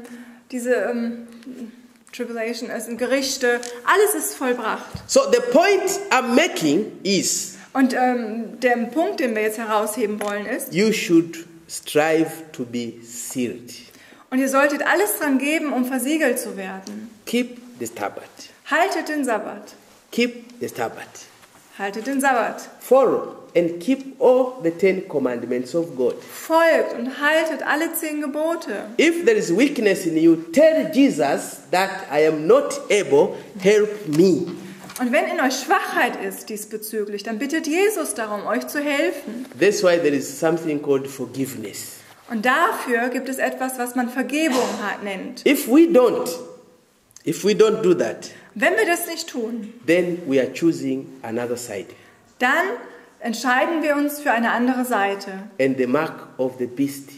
Speaker 1: Tribulation, es sind Gerichte, alles ist vollbracht.
Speaker 2: So the point I'm making is,
Speaker 1: Und der Punkt, den wir jetzt herausheben wollen, ist,
Speaker 2: you should strive to be sealed.
Speaker 1: und ihr solltet alles dran geben, um versiegelt zu werden.
Speaker 2: Keep the Sabbath.
Speaker 1: Haltet den Sabbat.
Speaker 2: Keep the Sabbath.
Speaker 1: Haltet den Sabbat.
Speaker 2: Follow and keep all the 10 commandments of God.
Speaker 1: Folgt und haltet alle 10 Gebote.
Speaker 2: If there is weakness in you, tell Jesus that I am not able, help me.
Speaker 1: Und wenn in euch Schwachheit ist diesbezüglich, dann bittet Jesus darum, euch zu helfen.
Speaker 2: That's why there is something called forgiveness.
Speaker 1: Und dafür gibt es etwas, was man Vergebung nennt.
Speaker 2: If we don't do that,
Speaker 1: Wenn wir das nicht tun,
Speaker 2: then we are choosing another side.
Speaker 1: dann entscheiden wir uns für eine andere Seite.
Speaker 2: And the mark of the beast,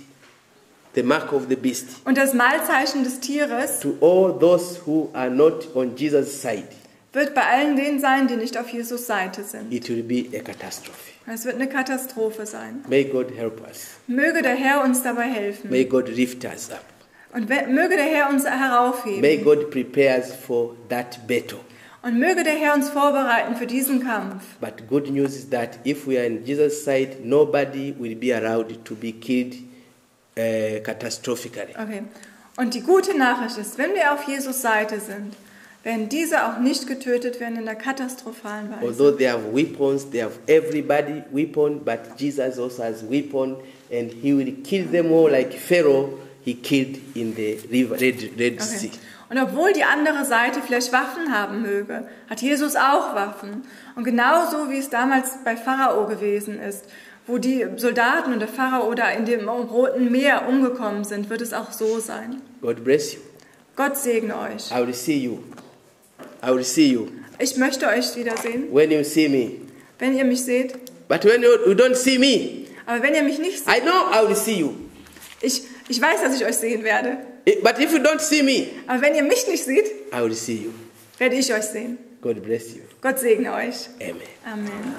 Speaker 1: Und das Mahlzeichen des Tieres
Speaker 2: to all those who are not on Jesus' side,
Speaker 1: wird bei allen denen sein, die nicht auf Jesus Seite sind.
Speaker 2: it will be a catastrophe.
Speaker 1: Es wird eine Katastrophe sein.
Speaker 2: May God help us.
Speaker 1: Möge der Herr uns dabei helfen.
Speaker 2: May God lift us up.
Speaker 1: Und möge der Herr uns
Speaker 2: May
Speaker 1: heraufheben.
Speaker 2: God prepare us for that battle.
Speaker 1: Und möge der Herr uns vorbereiten für diesen Kampf.
Speaker 2: But good news is that if we are on Jesus' side, nobody will be allowed to be killed catastrophically.
Speaker 1: Okay. Und die gute Nachricht ist, wenn wir auf Jesus Seite sind, werden diese auch nicht getötet werden in der katastrophalen Weise.
Speaker 2: Although they have weapons, they have everybody weapon, but Jesus also has weapon, and he will kill them all like Pharaoh he killed in the river, Red Sea.
Speaker 1: Okay. Und obwohl die andere Seite vielleicht Waffen haben möge, hat Jesus auch Waffen. Und genauso wie es damals bei Pharao gewesen ist, wo die Soldaten und der Pharao da in dem Roten Meer umgekommen sind, wird es auch so sein.
Speaker 2: God bless you.
Speaker 1: Gott segne euch.
Speaker 2: I will see you. I will see you
Speaker 1: Ich möchte euch wiedersehen,
Speaker 2: when you see me.
Speaker 1: wenn ihr mich seht.
Speaker 2: But when you don't see me,
Speaker 1: Aber wenn ihr mich nicht seht,
Speaker 2: I know I will see you.
Speaker 1: ich weiß, dass ich euch sehen werde.
Speaker 2: But if you don't see me,
Speaker 1: Aber wenn ihr mich nicht seht,
Speaker 2: I will see you.
Speaker 1: werde ich euch sehen.
Speaker 2: God bless you.
Speaker 1: Gott segne euch.
Speaker 2: Amen.
Speaker 1: Amen.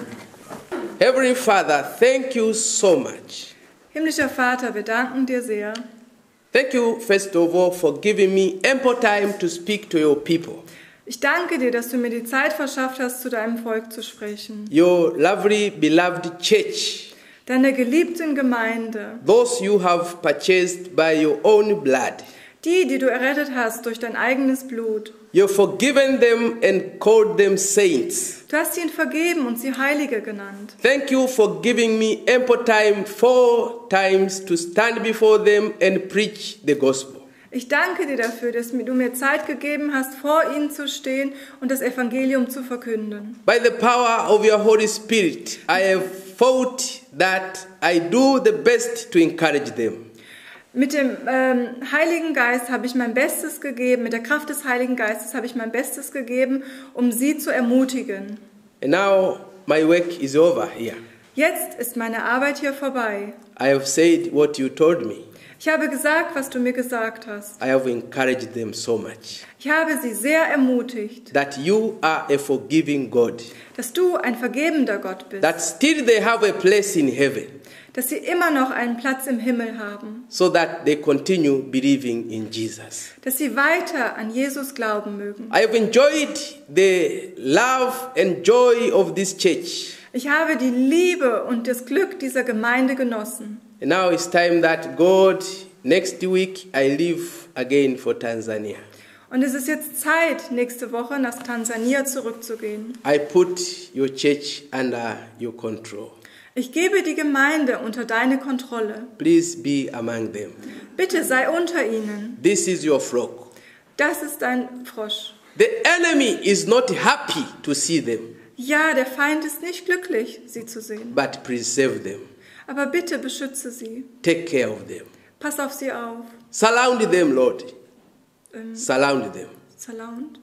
Speaker 2: Heavenly Father, thank you so much.
Speaker 1: Himmlischer Vater, wir danken dir sehr.
Speaker 2: Thank you, first of all, for giving me ample time to speak to your people.
Speaker 1: Ich danke dir, dass du mir die Zeit verschafft hast, zu deinem Volk zu sprechen.
Speaker 2: Your lovely, beloved church,
Speaker 1: Deine geliebten Gemeinde,
Speaker 2: those you have purchased by your own blood.
Speaker 1: die du errettet hast durch dein eigenes Blut.
Speaker 2: You've forgiven them and called them saints.
Speaker 1: Du hast ihnen vergeben und sie Heilige genannt.
Speaker 2: Thank you for giving me ample time 4 times to stand before them and preach the gospel.
Speaker 1: Ich danke dir dafür, dass du mir Zeit gegeben hast, vor ihnen zu stehen und das Evangelium zu verkünden.
Speaker 2: By the power of your Holy Spirit, I have thought that I do the best to encourage them.
Speaker 1: Mit dem Heiligen Geist habe ich mein Bestes gegeben, mit der Kraft des Heiligen Geistes habe ich mein Bestes gegeben, um sie zu ermutigen.
Speaker 2: And now my work is over here.
Speaker 1: Jetzt ist meine Arbeit hier vorbei.
Speaker 2: I have said what you told me.
Speaker 1: Ich habe gesagt, was du mir gesagt hast.
Speaker 2: I have encouraged them so much.
Speaker 1: Ich habe sie sehr ermutigt,
Speaker 2: That you are a forgiving God.
Speaker 1: dass du ein vergebender Gott bist,
Speaker 2: That still they have a place in heaven.
Speaker 1: dass sie immer noch einen Platz im Himmel haben,
Speaker 2: So that they continue believing in Jesus.
Speaker 1: dass sie weiter an Jesus glauben mögen.
Speaker 2: I have enjoyed the love and joy of this church.
Speaker 1: Ich habe die Liebe und das Glück dieser Gemeinde genossen.
Speaker 2: And now it's time that God, next week I leave again for Tanzania.
Speaker 1: Und es ist jetzt Zeit, nächste Woche nach Tansania zurückzugehen.
Speaker 2: I put your church under your control.
Speaker 1: Ich gebe die Gemeinde unter deine Kontrolle.
Speaker 2: Please be among them.
Speaker 1: Bitte sei unter ihnen.
Speaker 2: This is your flock.
Speaker 1: Das ist dein Frosch.
Speaker 2: The enemy is not happy to see them,
Speaker 1: Ja, der Feind ist nicht glücklich, sie zu sehen.
Speaker 2: but preserve them.
Speaker 1: Aber bitte beschütze sie.
Speaker 2: Take care of them.
Speaker 1: Pass auf sie auf.
Speaker 2: Surround them, Lord.
Speaker 1: Ähm,
Speaker 2: Surround them.
Speaker 1: Surround.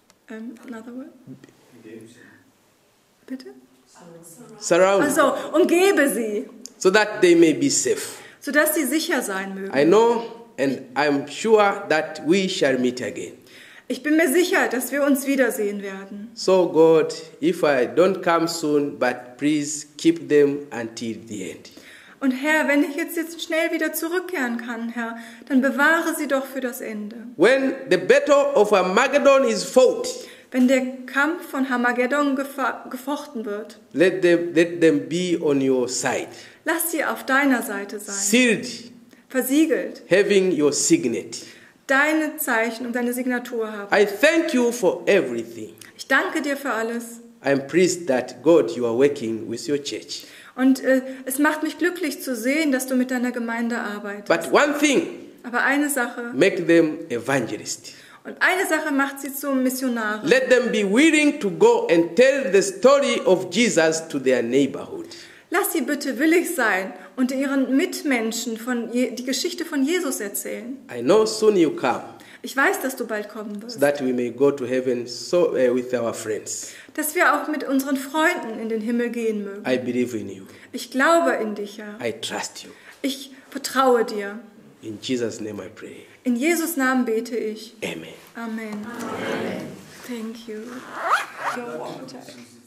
Speaker 1: Another word? Bitte?
Speaker 2: Surround them
Speaker 1: Also, umgebe sie,
Speaker 2: so that they may be safe.
Speaker 1: sodass sie sicher sein mögen.
Speaker 2: I know and I'm sure that we shall meet again.
Speaker 1: Ich bin mir sicher, dass wir uns wiedersehen werden.
Speaker 2: So God, if I don't come soon, but please keep them until the end.
Speaker 1: Und Herr, wenn ich jetzt schnell wieder zurückkehren kann, Herr, dann bewahre sie doch für das Ende.
Speaker 2: When the battle of Armageddon is fought,
Speaker 1: Wenn der Kampf von Armageddon gefochten wird,
Speaker 2: let them be on your side,
Speaker 1: lass sie auf deiner Seite sein,
Speaker 2: sealed,
Speaker 1: versiegelt,
Speaker 2: having your signet.
Speaker 1: deine Zeichen und deine Signatur haben.
Speaker 2: I thank you for everything.
Speaker 1: Ich danke dir für alles.
Speaker 2: I'm pleased that God, you are working with your church.
Speaker 1: Und es macht mich glücklich zu sehen, dass du mit deiner Gemeinde arbeitest.
Speaker 2: But one thing,
Speaker 1: Aber eine Sache,
Speaker 2: make them evangelists.
Speaker 1: und eine Sache macht sie zum Missionar.
Speaker 2: Let them be willing to go and tell the story of Jesus to their neighborhood.
Speaker 1: Lass sie bitte willig sein und ihren Mitmenschen die Geschichte von Jesus erzählen.
Speaker 2: I know soon you come,
Speaker 1: Ich weiß, dass du bald kommen
Speaker 2: so
Speaker 1: wirst.
Speaker 2: that we may go to heaven with our friends.
Speaker 1: Dass wir auch mit unseren Freunden in den Himmel gehen mögen.
Speaker 2: I believe in you.
Speaker 1: Ich glaube in dich, Herr.
Speaker 2: I trust you.
Speaker 1: Ich vertraue dir.
Speaker 2: In Jesus' name I pray.
Speaker 1: In Jesus' Namen bete ich.
Speaker 2: Amen.
Speaker 1: Amen. Thank you.